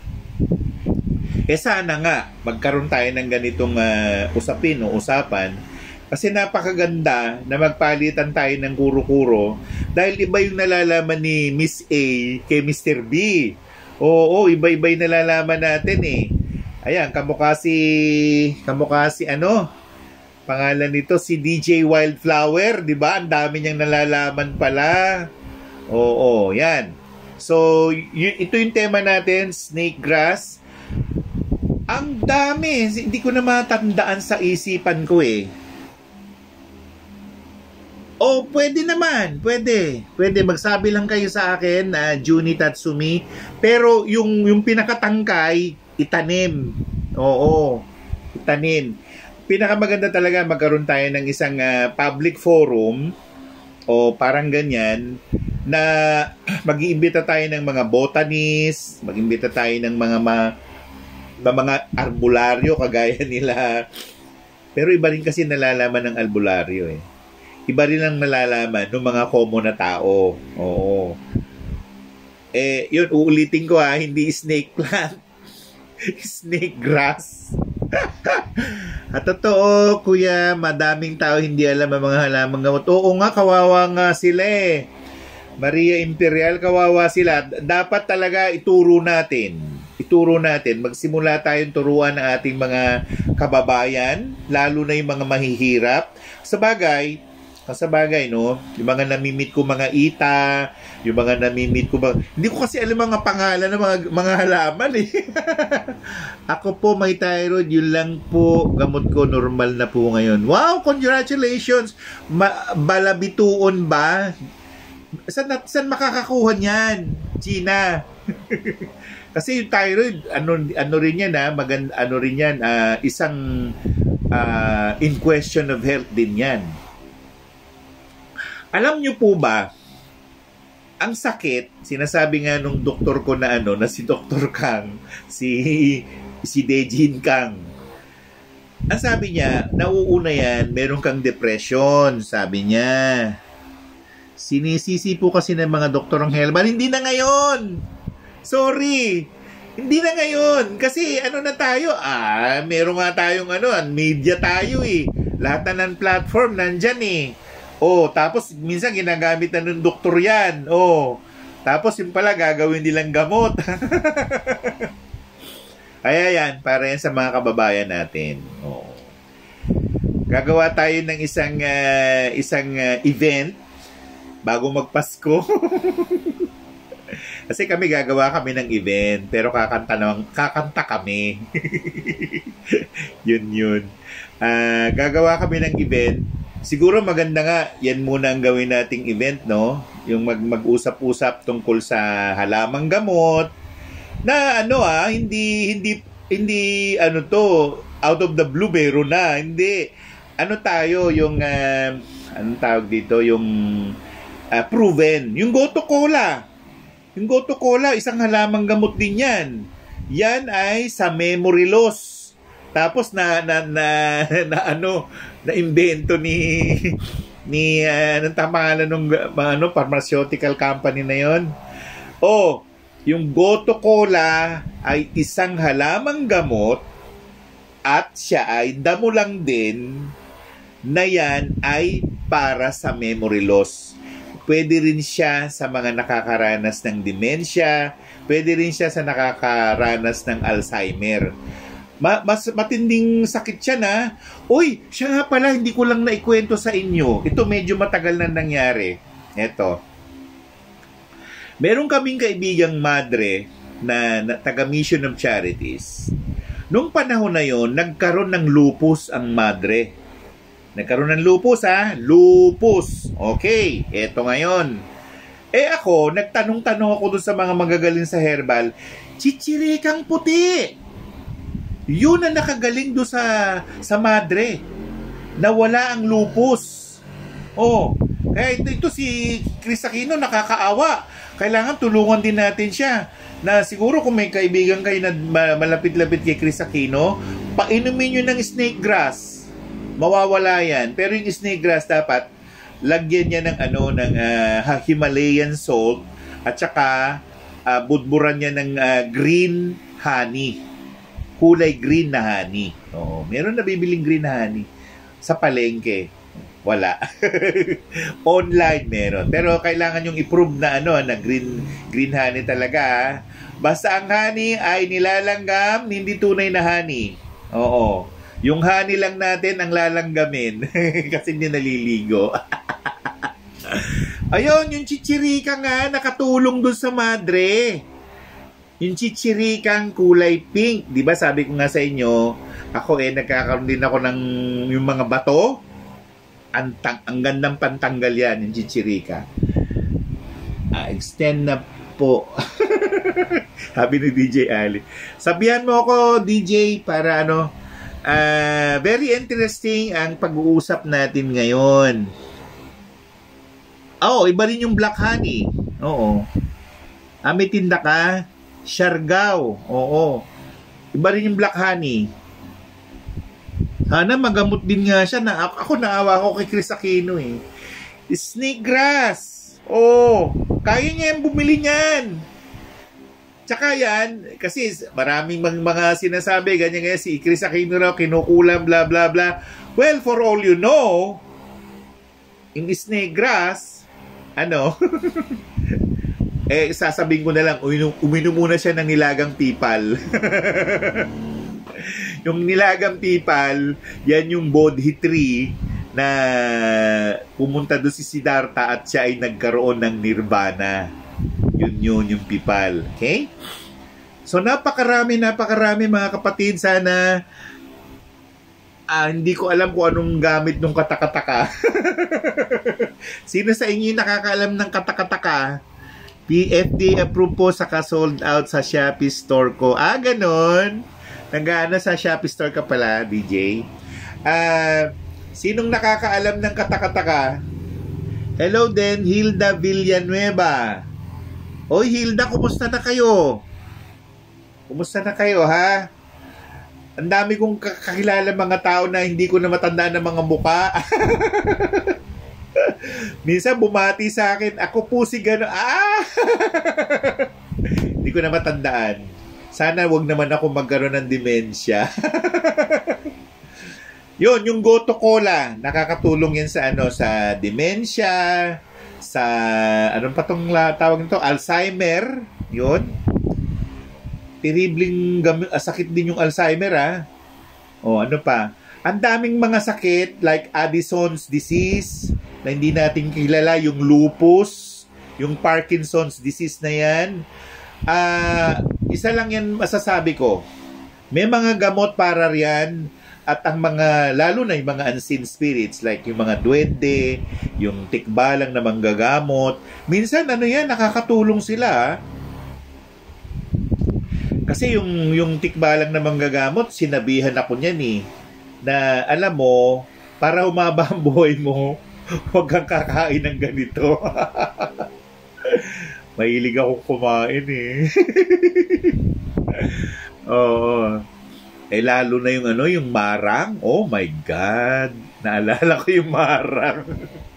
S2: Eh sana nga, magkaroon tayo ng ganitong uh, usapin o usapan. Kasi napakaganda na magpalitan tayo ng kuro-kuro. Dahil iba yung nalalaman ni Miss A kay Mister B. Oo, iba-iba yung nalalaman natin eh. Ayan, kamukha si, kamukha si ano, pangalan nito si D J Wildflower, 'di ba? Ang dami niyang nalalaman pala. Oo, 'yan. So, y- ito yung tema natin, snake grass. Ang dami, hindi ko na matandaan sa isipan ko eh. Oh, pwede naman, pwede. Pwede magsabi lang kayo sa akin na uh, Juni Tatsumi, pero yung yung pinakatangkay itanim. Oo, itanim. Pinakamaganda talaga magkaroon tayo ng isang uh, public forum o parang ganyan na mag-iimbita tayo ng mga botanist, mag-iimbita tayo ng mga ma, mga arbularyo kagaya nila. Pero iba rin kasi nalalaman ng albularyo eh. Iba rin ang nalalaman ng mga common na tao. Oo. Eh, yun, uulitin ko ha, hindi snake plant. Snake grass. At totoo, kuya, madaming tao hindi alam ang mga halamang gamot. Oo nga, kawawa nga sila eh. Maria Imperial, kawawa sila. Dapat talaga ituro natin. Ituro natin. Magsimula tayong turuan ng ating mga kababayan, lalo na yung mga mahihirap. Sa bagay, sa bagay, no? Yung mga namimit ko mga ita, yung mga namimit ko mga... Hindi ko kasi alam mga pangalan ng mga, mga halaman eh. Ako po may thyroid, yun lang po, gamot ko, normal na po ngayon. Wow, congratulations! Ma- balabituon ba? Saan, saan makakakuha niyan? China. Kasi yung thyroid, ano, ano rin yan ha? Magand, ano rin yan, uh, isang uh, in question of health din yan. Alam niyo po ba, ang sakit, sinasabi nga nung doktor ko na ano, na si Doktor Kang, si, si Dejin Kang. Ang sabi niya, nauuna yan, meron kang depression, sabi niya. Sinisisi po kasi ng mga doktor ng Herbal, hindi na ngayon. Sorry. Hindi na ngayon. Kasi ano na tayo? Ah, meron nga tayong ano, media tayo eh. Lahat na ng platform nandyan eh. Oh, tapos minsan ginagamit na ng doktor yan. Oh, tapos yung pala gagawin nilang gamot. Kaya yan, para yan sa mga kababayan natin. Oh. Gagawa tayo ng isang uh, isang uh, event bago magpasko. Kasi kami gagawa kami ng event, pero kakanta naman, kakanta kami. Yun yun. Uh, gagawa kami ng event. Siguro maganda nga, yan muna ang gawin nating event, no? Yung mag mag-usap-usap tungkol sa halamang gamot na ano ah, hindi hindi hindi ano to, out of the blue bero na, hindi. Ano tayo yung uh, anong tawag dito, yung uh, proven, yung goto cola. Yung goto cola, isang halamang gamot din yan. Yan ay sa memory loss. Tapos na na na, na ano, na imbento ni ni uh, anong pangalan ng ano pharmaceutical company na yon. Oh, yung goto cola ay isang halamang gamot at siya ay damo lang din na yan ay para sa memory loss. Pwede rin siya sa mga nakakaranas ng demensya. Pwede rin siya sa nakakaranas ng Alzheimer. Ma- mas matinding sakit siya na. Uy, siya nga pala, hindi ko lang naikwento sa inyo. Ito medyo matagal na nangyari. Ito. Meron kaming kaibigang madre na, na taga-Mission of Charities. Nung panahon na yon, nagkaroon ng lupus ang madre. Nagkaroon ng lupus ha? Lupus. Okay, eto ngayon. Eh ako, nagtanong-tanong ako dun sa mga magagaling sa Herbal, chichirikang puti. Yun ang nakagaling doon sa, sa madre. Nawala ang lupus. Oh, kaya ito, ito si Chris Aquino nakakaawa. Kailangan tulungan din natin siya. Na siguro kung may kaibigan kayo na malapit-lapit kay Chris Aquino, painumin nyo ng snake grass. Mawawala yan. Pero yung snake grass dapat lagyan niya ng ano ng uh, Himalayan salt at saka uh, budburan niya ng uh, green honey. Kulay green na honey. Oo, meron na bibiling green na honey sa palengke. Wala. Online meron. Pero kailangan yung i-prove na ano na green green honey talaga. Basta ang honey ay nilalanggam, hindi tunay na honey. Oo. Yung honey lang natin ang lalanggamin kasi hindi naliligo. Ayun, yung chichirika nga nakatulong dun sa madre. Yung chichirikang kulay pink, 'di ba? Sabi ko nga sa inyo, ako eh nagkakaroon din ako ng yung mga bato. Ang, ang gandang pantanggal yan, yung chichirika. Ah, extend na po. Sabi ni D J Ali. Sabihan mo ako, D J, para ano. Uh, very interesting ang pag-uusap natin ngayon. Oh, iba rin yung black honey. Oo. Ah, may tinda ka? Siargao. Oo. Iba rin yung black honey. Sana magamot din nga siya. Na, ako naawa ako kay Chris Aquino eh. Snake grass. Oo. Kaya niya yung bumili niyan. Tsaka yan, kasi maraming mga sinasabi, ganyan ganyan, si Chris Aquino raw, kinukulam, bla bla bla. Well, for all you know, in snake grass, ano, eh, sasabihin ko na lang, uminom, uminom muna siya ng nilagang pipal. Yung nilagang pipal, yan yung Bodhi tree na pumunta doon si Siddhartha at siya ay nagkaroon ng nirvana. Yun yun yung pipal. Okay? So napakarami, napakarami mga kapatid. Sana ah, hindi ko alam kung anong gamit ng katakataka. Sino sa inyo nakakaalam ng katakataka? P F D approved po, saka sold out sa Shopee store ko. Ah, ganon. Nag-aana sa Shopee store ka pala, D J. Ah, sinong nakakaalam ng katakataka? Hello din, Hilda Villanueva. Oy, Hilda, kumusta na kayo? Kumusta na kayo, ha? Ang dami kong kakilala mga tao na hindi ko na matandaan ng mga muka. Minsan bumati sa akin, ako po si gano'n. Ah! Hindi ko na matandaan. Sana wag naman ako magkaroon ng demensya. Yun, yung goto cola, nakakatulong yan sa ano, sa demensya, sa anong pa tong tawag nito, Alzheimer, yun. Terribling gam- ah, sakit din yung Alzheimer, ah. O ano pa? Ang daming mga sakit like Addison's disease na hindi natin kilala, yung lupus, yung Parkinson's disease na yan. Ah, uh, isa lang yan masasabi ko. May mga gamot para riyan at ang mga, lalo na yung mga unseen spirits like yung mga duwende, yung tikbalang na manggagamot. Minsan ano yan, nakakatulong sila. Kasi yung, yung tikbalang na manggagamot, sinabihan ako niyan eh. Na alam mo, para humaba ang buhay mo, huwag kang kakain ng ganito. Mahilig akong kumain eh. Oo. Eh lalo na yung ano, yung marang. Oh my God. Naalala ko yung marang.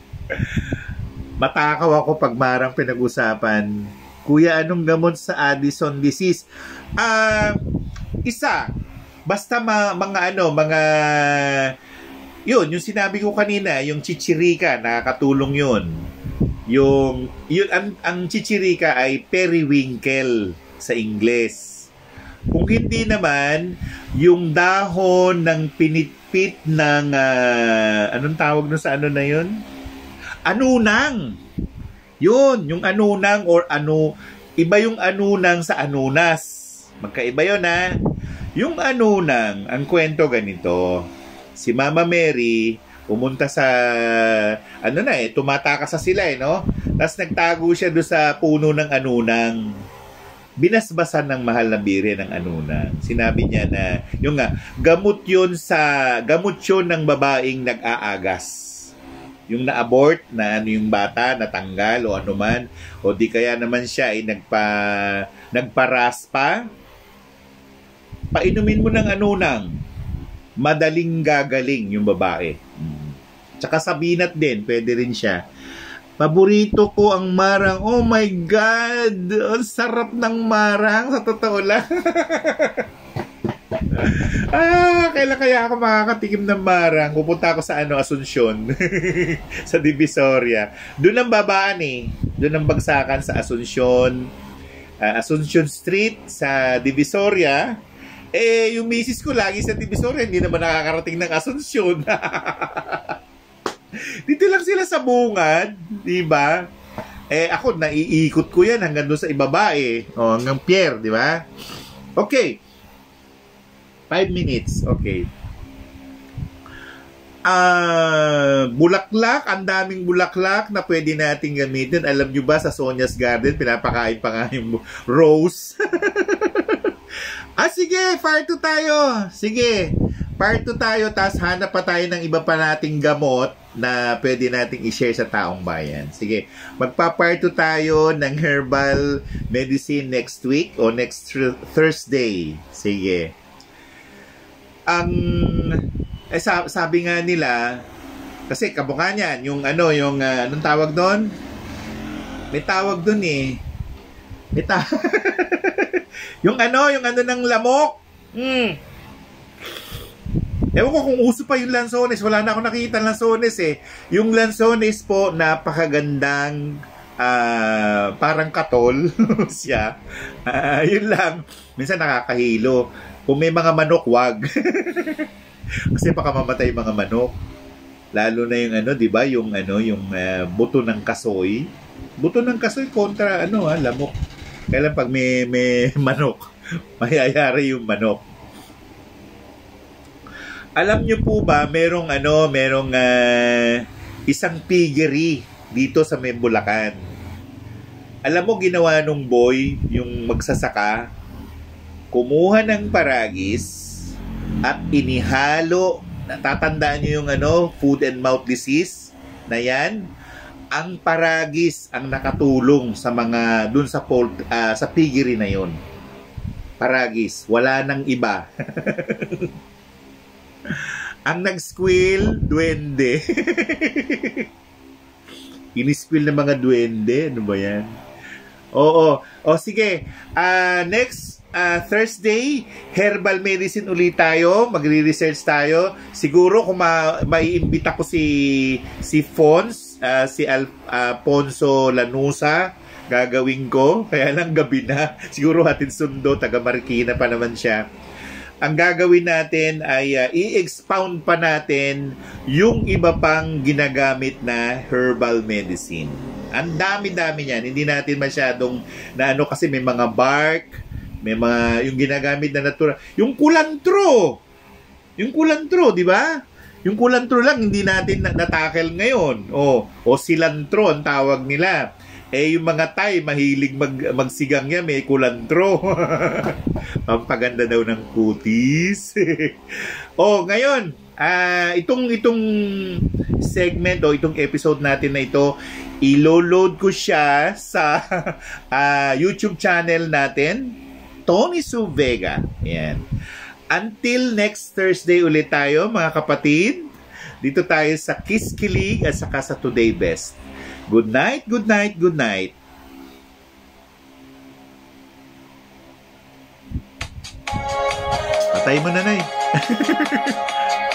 S2: Matakaw ako pag marang pinag-usapan. Kuya, anong gamot sa Addison disease? Ah, uh, isa. Basta ma- mga ano, mga yun, yung sinabi ko kanina, yung chichirika, nakakatulong yun. Yung, yun, ang, ang chichirika ay periwinkle sa Ingles. Kung hindi naman, yung dahon ng pinitpit ng, uh, anong tawag no sa ano na yun? Anunang! Yun, yung anunang or ano, iba yung anunang sa anunas. Magkaiba yun ha. Yung anunang, ang kwento ganito, si Mama Mary, pumunta sa, ano na eh, tumatakas sa sila eh, no? Tapos nagtago siya doon sa puno ng anunang. Binasbasan ng mahal na bire ng anunang. Sinabi niya na, yung nga, gamot yun sa, gamot yun ng babaeng nag-aagas. Yung na-abort, na ano yung bata, natanggal o ano man, o di kaya naman siya ay nagpa, nagparaspa, painumin mo ng anunang, madaling gagaling yung babae. Tsaka sa binat din, pwede rin siya. Paborito ko ang marang. Oh my God! Ang sarap ng marang. Sa totoo lang. ah, kailan kaya ako makakatikim ng marang? Pupunta ako sa ano, Asuncion. Sa Divisoria. Doon ang babaan eh. Doon ang bagsakan sa Asuncion. Uh, Asuncion Street sa Divisoria. Eh, yung misis ko lagi sa Divisoria, hindi naman nakakarating ng Asuncion. Dito lang sila sa bungad, di ba? Eh, ako, naiikot ko yan hanggang doon sa ibaba eh. O, hanggang pier, di ba? Okay. Five minutes. Okay. Ah, uh, bulaklak, ang daming bulaklak na pwede nating gamitin. Alam nyo ba, sa Sonia's Garden, pinapakain pa nga yung rose. Ah, sige, part two tayo. Sige, part two tayo, tas hanap pa tayo ng iba pa nating gamot na pwede nating i-share sa taong bayan. Sige, magpa-part two tayo ng herbal medicine next week o next Thursday. Sige. Ang, eh, sabi nga nila, kasi kamukha niyan, yung ano, yung, uh, anong tawag doon? May tawag doon eh. May tawag. Yung ano, yung ano ng lamok. Hmm. Ewan ko kung uso pa yung lansones. Wala na ako nakikita lansones eh. Yung lansones po, napakagandang uh, parang katol siya. Uh, yun lang. Minsan nakakahilo. Kung may mga manok, wag. Kasi baka mamatay mga manok. Lalo na yung ano, di ba? Yung ano, yung uh, buto ng kasoy. Buto ng kasoy kontra ano, ha, lamok. Kailan pag may, may manok, mayayari yung manok. Alam nyo po ba, merong ano, merong uh, isang piggery dito sa may Bulacan. Alam mo, ginawa nung boy, yung magsasaka, kumuha ng paragis at inihalo, natatandaan nyo yung ano, food and mouth disease na yan. Ang paragis ang nakatulong sa mga dun sa port, uh, sa piggery na yon. Paragis, wala nang iba. Ang nag-squill, duwende. Ini-squill ng mga duwende, ano ba yan? Oo, o sige, uh, next uh, Thursday, herbal medicine ulit tayo. Magre-research tayo. Siguro kung ma- maiimbita ko si si Fons, uh, si Alfonso Lanusa, gagawin ko. Kaya lang gabi na. Siguro hatid sundo, taga Marikina pa naman siya. Ang gagawin natin ay uh, i-expound pa natin yung iba pang ginagamit na herbal medicine. Ang dami-dami niyan. Hindi natin masyadong na ano kasi may mga bark, may mga yung ginagamit na natural. Yung kulantro. Yung kulantro, di ba? Yung kulantro lang hindi natin natakel ngayon. O, o silantro ang tawag nila. Eh, yung mga Thai, mahilig mag, magsigang yan, may kulantro. Pampaganda daw ng kutis. Oh, ngayon, uh, itong, itong segment o itong episode natin na ito, ilo-load ko siya sa uh, YouTube channel natin, Tony Suvega. Yan. Until next Thursday ulit tayo, mga kapatid. Dito tayo sa Kiskilig at saka sa Today Best. Good night, good night, good night. Patay mo na, Nay.